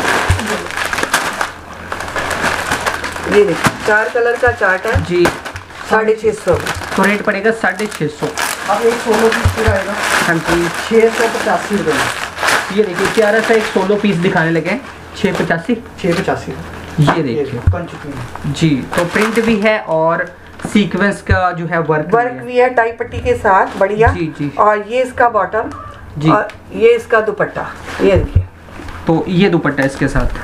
ये देखिए चार कलर का चार्ट है जी, साढ़े छः सौ में, तो रेट पड़ेगा साढ़े छः सौ। अब एक सोलो पीस फिर आएगा हाँ जी, छः सौ पचासी रुपये में। ये देखिए प्यारा सा एक सोलो पीस दिखाने लगे, छः पचासी छः पचासी ये देखिए जी, तो प्रिंट भी है और सीक्वेंस का जो है वर्क वर्क भी है टाई पट्टी के साथ, बढ़िया जी जी। और ये इसका बॉटम जी, और ये इसका दुपट्टा, ये देखिए, तो ये दुपट्टा इसके साथ,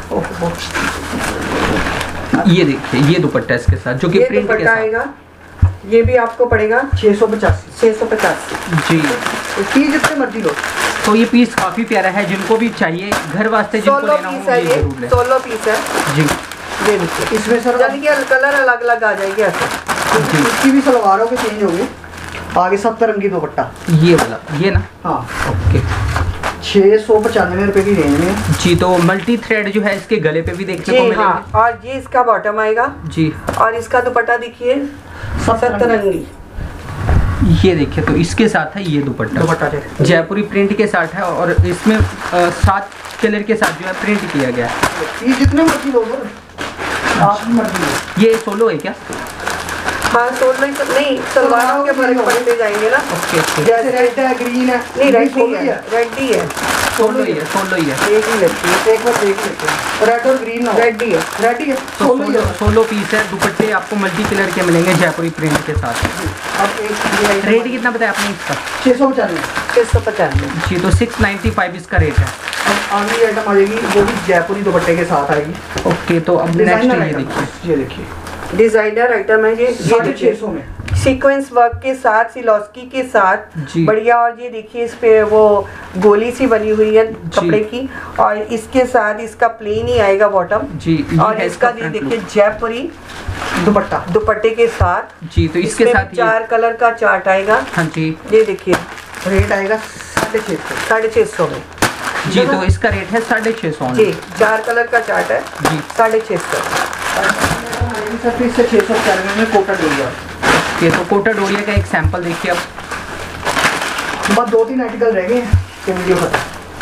ये देखिए ये दुपट्टा इसके साथ जो कि प्रिंट के साथ आएगा। ये भी आपको पड़ेगा छः सौ पचासी छः सौ पचासी जी। पीस जितने मर्जी लो, तो ये पीस काफी प्यारा है, जिनको भी चाहिए घर वास्ते जिनको लेना हो ये जरूर लें। सोलह पीस है जी, ये देखिए, इसमें सर यानी कि कलर अलग अलग आ जाएंगे ऐसा। इसकी भी सलवारों के चेंज होंगे, आगे सब तरंगी दुपट्टा ये वाला ये ना, हाँ ओके, छः सौ पचानवे रुपये की रेंज में जी। तो मल्टी थ्रेड जो है इसके गले पे भी देखने को मिलेगा। हाँ, और ये इसका बॉटम आएगा जी, और इसका दुपट्टा देखिए सतरंगी, ये देखिए, तो इसके साथ है ये दुपट्टा, दुपट्टा जयपुरी प्रिंट के साथ है और इसमें आ, सात कलर के साथ जो है प्रिंट किया गया है। ये जितने मर्जी लो आपकी मर्जी लो। ये सोलो है क्या? हाँ सोलह नहीं, सलवारों के फर्क पड़ते जाएंगे ना। ओके ओके, जैसे रेड है, ग्रीन है, नहीं रेड नहीं है, रेड ही है, सोलो ही है, सोलो ही है, एक ही लगती है, एक बार देख लेते हैं। रेड और ग्रीन ना, रेड ही है, रेड ही है, तो सोलो सोलो पीस है, दुपट्टे आपको मल्टी कलर के मिलेंगे जयपुरी प्रिंट के साथ। अब एक रेट कितना बताया आपने इसका? छः सौ पचानवे छः सौ पचानवे जी, तो सिक्स नाइन्टी फाइव इसका रेट है। अब अगली आइटम आ जाएगी, वो भी जयपुरी दुपट्टे के साथ आएगी। ओके, तो अब नेक्स्ट ये देखिए, ये देखिए डिजाइनर आइटम है ये, साढ़े छः सौ में सीक्वेंस वर्क के साथ, सिलॉस्की के साथ, जी। बढ़िया। और ये देखिए इस पे वो गोली सी बनी हुई है कपड़े की, और इसके साथ इसका प्लेन ही आएगा बॉटम जी, और इसका ये देखिए जयपुरी दुपट्टा दुपट्टे के साथ जी, तो इसके साथ चार कलर का चार्ट आएगा। हाँ जी, ये देखिए रेट आएगा साढ़े छः सौ साढ़े छः सौ में जी, तो इसका रेट है साढ़े छः सौ जी, चार कलर का चार्ट है जी, साढ़े छः सौ। सर फिर से छः सौ पचानवे में कोटा डोरिया। ओके, तो कोटा डोरिया का एक सैंपल देखिए अब, बस दो तीन आर्टिकल रह गए हैं तो वीडियो खत्म।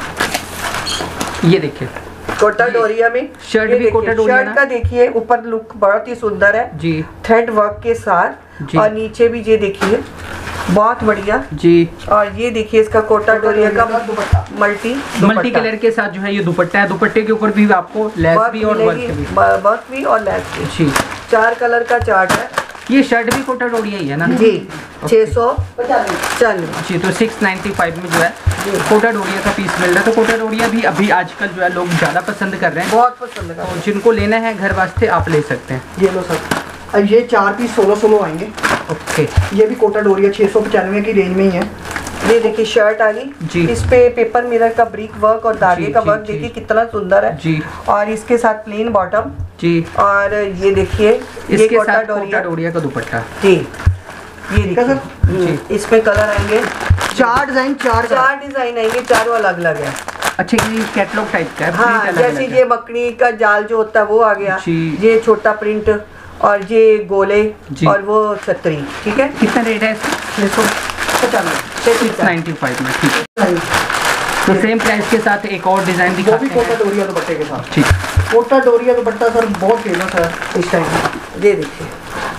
ये देखिए कोटा डोरिया में शर्ट भी कोटा डोरिया शर्ट का देखिए, ऊपर लुक बहुत ही सुंदर है जी, थ्रेड वर्क के साथ जी। और नीचे भी ये देखिए बहुत बढ़िया जी, और ये देखिए इसका कोटा डोरिया का दुपट्टा मल्टी मल्टी कलर के साथ जो है ये दुपट्टा है, दुपट्टे के ऊपर भी आपको लेस भी और वर्क भी, वर्क भी और लेस भी, जी। चार कलर का चार्ट है ये शर्ट भी कोटा डोरिया ही है ना जी, छः सौ पचानवे चल जी, तो सिक्स नाइन्टी फाइव में जो है कोटा डोरिया का पीस मिल रहा है। तो कोटा डोरिया भी अभी आजकल जो है लोग ज़्यादा पसंद कर रहे हैं, बहुत पसंद है। तो जिनको लेना है घर वास्ते आप ले सकते हैं। ये लो सर, अब ये चार पीस सोलह सोलह आएंगे। ओके, ये भी कोटा डोरिया छः सौ पचानवे की रेंज में ही है। ये देखिए शर्ट आ गई जी, इस पे पेपर मिरर का ब्रिक वर्क और धागे जी, का जी, वर्क जी। देखिए कितना सुंदर है जी, और इसके साथ प्लेन बॉटम जी, और ये देखिए ये इसके कोटा साथ कोटा डोरिया डोरिया का दुपट्टा जी, ये ठीक है देखिए सर। हम्म, इसमें कलर आएंगे चार डिजाइन चार चार डिजाइन आएंगे, चारों अलग अलग है। अच्छा, ये कैटलॉग टाइप का है, हाँ, प्रिंट जैसे अलग-अलग है। ये मकड़ी का जाल जो होता है वो आ गया, जी। ये छोटा प्रिंट और ये गोले जी। और वो छतरी, ठीक है कितना रेट है इसका? छः सौ पचानवे सिक्स नाइन्टी फाइव में, ठीक है। तो सेम प्राइस के साथ एक और डिजाइन वो भी दिखाते कोटा हैं, डोरिया दुपट्टे के साथ। ठीक। कोटा डोरिया दुपट्टा सर बहुत फेमस है इस टाइम। ये देखिए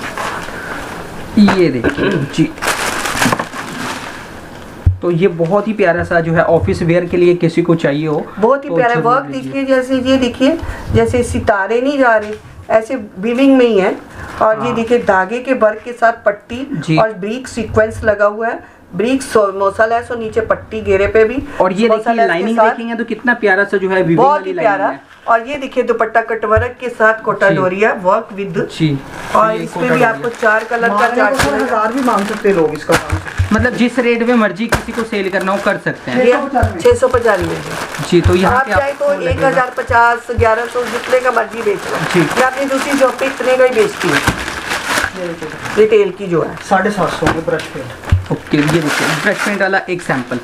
ये देखिए जी, तो ये बहुत ही प्यारा सा जो है ऑफिस वेयर के लिए किसी को चाहिए हो, बहुत ही तो प्यारा जरूर वर्क लीजिए। देखिए, जैसे ये देखिए जैसे सितारे नहीं जा रहे ऐसे वीविंग में ही है, और ये हाँ। देखिए धागे के वर्क के साथ पट्टी जी। और ब्रीक सीक्वेंस लगा हुआ है, ब्रीक मोसालेस और नीचे पट्टी घेरे पे भी, और ये देखिए मोसालेस के लाइनिंग साथ देखेंगे तो कितना प्यारा सा जो है वीविंग बहुत वाली ही लाइनिंग प्यारा। है। और ये देखिए दुपट्टा कटवर्क के साथ कोटा डोरिया वर्क विद जी, और इसमें भी आपको चार कलर का चार हजार भी मांग सकते लोग इसका, मतलब जिस रेट में मर्जी किसी को सेल करना हो कर सकते हैं। छह सौ पचानवे जी। तो यहाँ आप चाहे तो एक हजार पचास ग्यारह सौ जितने का मर्जी बेच लो जी। मैं अपनी दूसरी जॉब पे इतने का ही बेचती हूँ रिटेल की जो है साढ़े सात सौ में ब्रश पेंट। ओके, ये देखिए ब्रश पेंट वाला एक सैंपल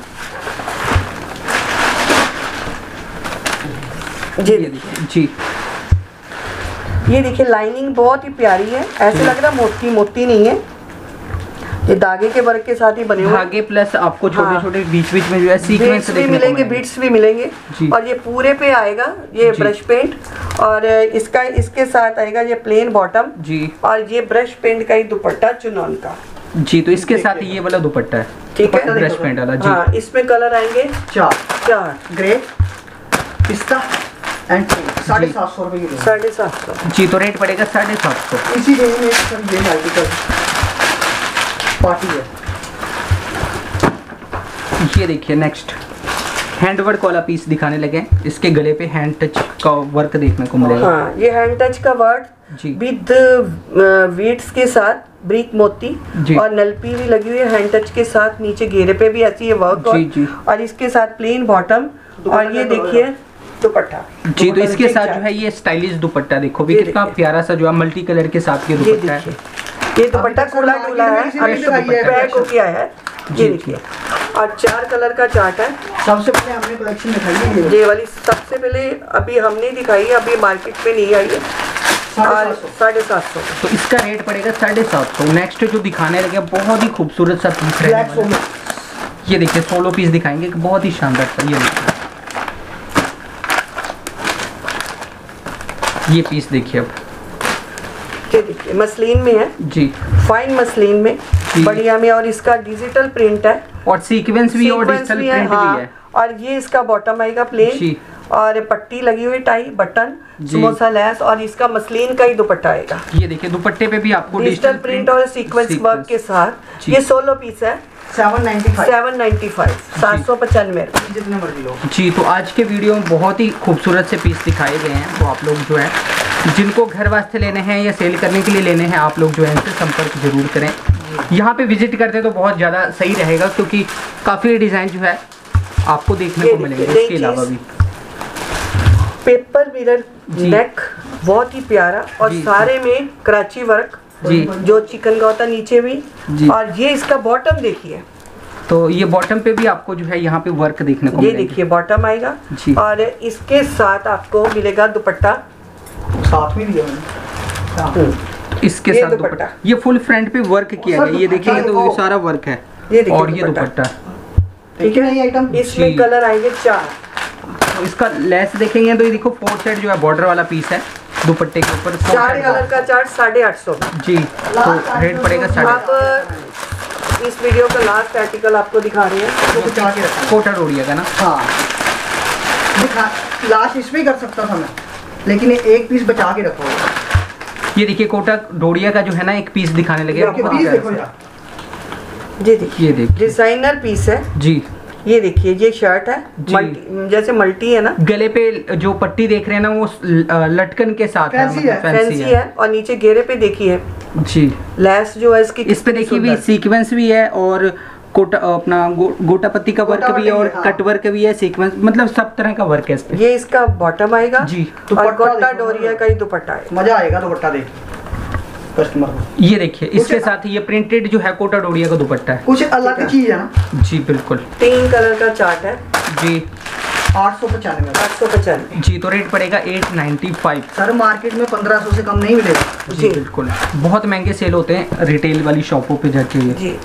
जी जी। ये देखिए लाइनिंग बहुत ही प्यारी है, ऐसे लग रहा मोती मोती नहीं है, ये धागे के वर्क के साथ ही बने हुए धागे प्लस आपको छोटे छोटे बीच बीच में जो है सीक्वेंस भी मिलेंगे, बीट्स भी मिलेंगे और ये पूरे पे आएगा ये ब्रश पेंट और इसका इसके साथ आएगा ये प्लेन बॉटम जी और ये ब्रश पेंट का ही दुपट्टा चुनौन का जी। तो इसके साथ ये वाला दुपट्टा है, ठीक है, ब्रश पेंट वाला जी। हाँ, इसमें कलर आएंगे चार चार ग्रे पिस्ता एंड साढ़े सात सौ रुपए की साढ़े सात सौ जी। तो रेट पड़ेगा साढ़े सात सौ। इसी रेंज में सर ये आर्टिकल पार्टी है। ये देखिए नेक्स्ट हैंडवर्क वाला पीस दिखाने लगे, इसके गले पे हैंड टच का वर्क देखने को मिलेगा। हाँ, ये हैंड टच का वर्क विद वीट्स के साथ ब्रिक मोती और नलपी भी लगी हुई है हैंड टच के साथ, नीचे घेरे पे भी ऐसी है वर्क जी, जी। और इसके साथ प्लेन बॉटम और ये देखिए दुपट्टा जी। तो इसके साथ जो है ये स्टाइलिश दुपट्टा देखो भी कितना प्यारा सा जो है मल्टी कलर के साथ ये दुपट्टा है। ये दुपट्टा खुला डुला है, पैक हो गया है, ये देखिए और चार कलर का चार्ट है। सबसे पहले हमने कलेक्शन दिखाई है ये वाली, सबसे पहले अभी हमने दिखाई है, अभी मार्केट में नहीं आई है, साढ़े सात सौ। तो इसका रेट पड़ेगा साढ़े सात सौ। नेक्स्ट जो दिखाने लगे बहुत ही खूबसूरत सा पीस है, ये देखिए सोलो पीस दिखाएंगे बहुत ही शानदार सा। ये देखिए ये पीस देखिए अब, ये देखिए मसलिन में है जी, फाइन मसलिन में बढ़िया में और इसका डिजिटल प्रिंट है और सीक्वेंस भी और डिजिटल प्रिंट भी है और ये इसका बॉटम आएगा प्लेन और पट्टी लगी हुई टाई बटन समोसा लेस और इसका मसलिन का ही दुपट्टा आएगा। ये देखिए दुपट्टे पे भी आपको डिजिटल प्रिंट और सीक्वेंस वर्क के साथ। ये सोलो पीस है seven ninety five seven ninety five सात सौ पचानवे जितने मर्जी लो जी। तो आज के वीडियो में बहुत ही खूबसूरत से पीस दिखाए गए हैं, तो आप लोग जो है जिनको घर वास्ते लेने हैं या सेल करने के लिए लेने हैं आप लोग जो है इनसे संपर्क जरूर करें। यहाँ पे विजिट करते तो बहुत ज़्यादा सही रहेगा क्योंकि काफ़ी डिज़ाइन जो है आपको देखने को मिलेंगे। इसके अलावा भी पेपर मिरर नेक बहुत ही प्यारा और सारे में कराची वर्क जी, जो चिकन का होता नीचे भी जी। और ये इसका बॉटम देखिए, तो ये बॉटम पे भी आपको जो है यहाँ पे वर्क देखने को ये देखिए बॉटम आएगा जी। और इसके साथ आपको मिलेगा दुपट्टा साथ में दिया इसके साथ दुपट्टा, ये फुल फ्रंट पे वर्क किया गया, ये देखिए तो ये सारा वर्क है और ये दुपट्टा ठीक है। आइटम इसमें कलर आएंगे चार, तो इसका लेस देखेंगे तो ये देखो फोर साइड जो है बॉर्डर वाला पीस है दुपट्टे के ऊपर, चार कलर का चार्ट साढ़े आठ सौ जी। तो रेट पड़ेगा साढ़े। आप इस वीडियो का लास्ट आर्टिकल आपको दिखा रहे हैं कोटा डोरिया का ना, हाँ दिखा लास्ट इसमें कर सकता था मैं, लेकिन एक पीस बचा के रखो। ये देखिए कोटा डोरिया का जो है ना एक पीस दिखाने लगे जी, देखिए डिजाइनर पीस है जी। ये देखिए ये शर्ट है मल्टी, जैसे मल्टी है ना, गले पे जो पट्टी देख रहे हैं ना वो लटकन के साथ फैंसी है, फैंसी है, है और नीचे घेरे पे देखिए जी लेस जो है इसकी, इस पे देखिए भी सीक्वेंस भी है और कोटा अपना गो, गोटा पत्ती का वर्क भी है और हाँ। कट वर्क भी है, सीक्वेंस मतलब सब तरह का वर्क है इस पे। ये इसका बॉटम आएगा जी और कोटा डोरिया का ही दुपट्टा है, मजा आएगा दुपट्टा देख कस्टमर। ये देखिए इसके साथ ये प्रिंटेड जो है कोटा डोरिया का दुपट्टा है, कुछ अलग चीज है ना जी बिल्कुल। तीन कलर का चार्ट है जी, आठ सौ पचानवे आठ सौ पचानवे जी। तो रेट पड़ेगा eight ninety five. Sir market में पंद्रह सौ से कम नहीं मिलेगा जी बिल्कुल, बहुत महंगे सेल होते हैं रिटेल वाली शॉपों पे जाके जी।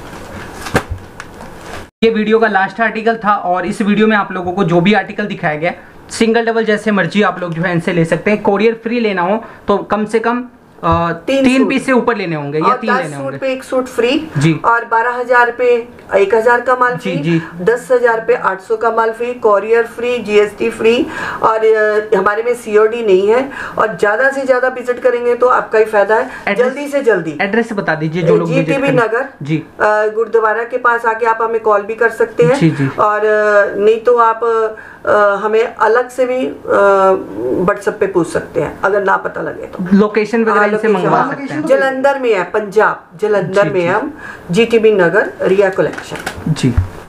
ये वीडियो का लास्ट आर्टिकल था और इस वीडियो में आप लोगों को जो भी आर्टिकल दिखाया गया सिंगल डबल जैसे मर्जी आप लोग जो है इनसे ले सकते हैं। कोरियर फ्री लेना हो तो कम से कम आ, तीन, तीन पीस से ऊपर लेने होंगे या तीन लेने होंगे। सूट पे एक सूट फ्री जी। और बारह हजार पे एक हजार का माल फ्री, जी, दस हजार पे आठ सौ का माल free, courier free, GST free, और आ, हमारे में सीओडी नहीं है। और ज्यादा से ज्यादा विजिट करेंगे तो आपका ही फायदा है। जल्दी से जल्दी एड्रेस बता दीजिए जो लोग जीटीबी नगर जी गुरुद्वारा के पास आके आप हमें कॉल भी कर सकते हैं। जी, जी। और नहीं तो आप आ, हमें अलग से भी व्हाट्सएप पे पूछ सकते हैं अगर ना पता लगे तो। लोकेशन वगैरह से मंगवा सकते हैं। जलंधर में है, पंजाब जलंधर में हम जीटीबी नगर रिया कलेक्शन। जी।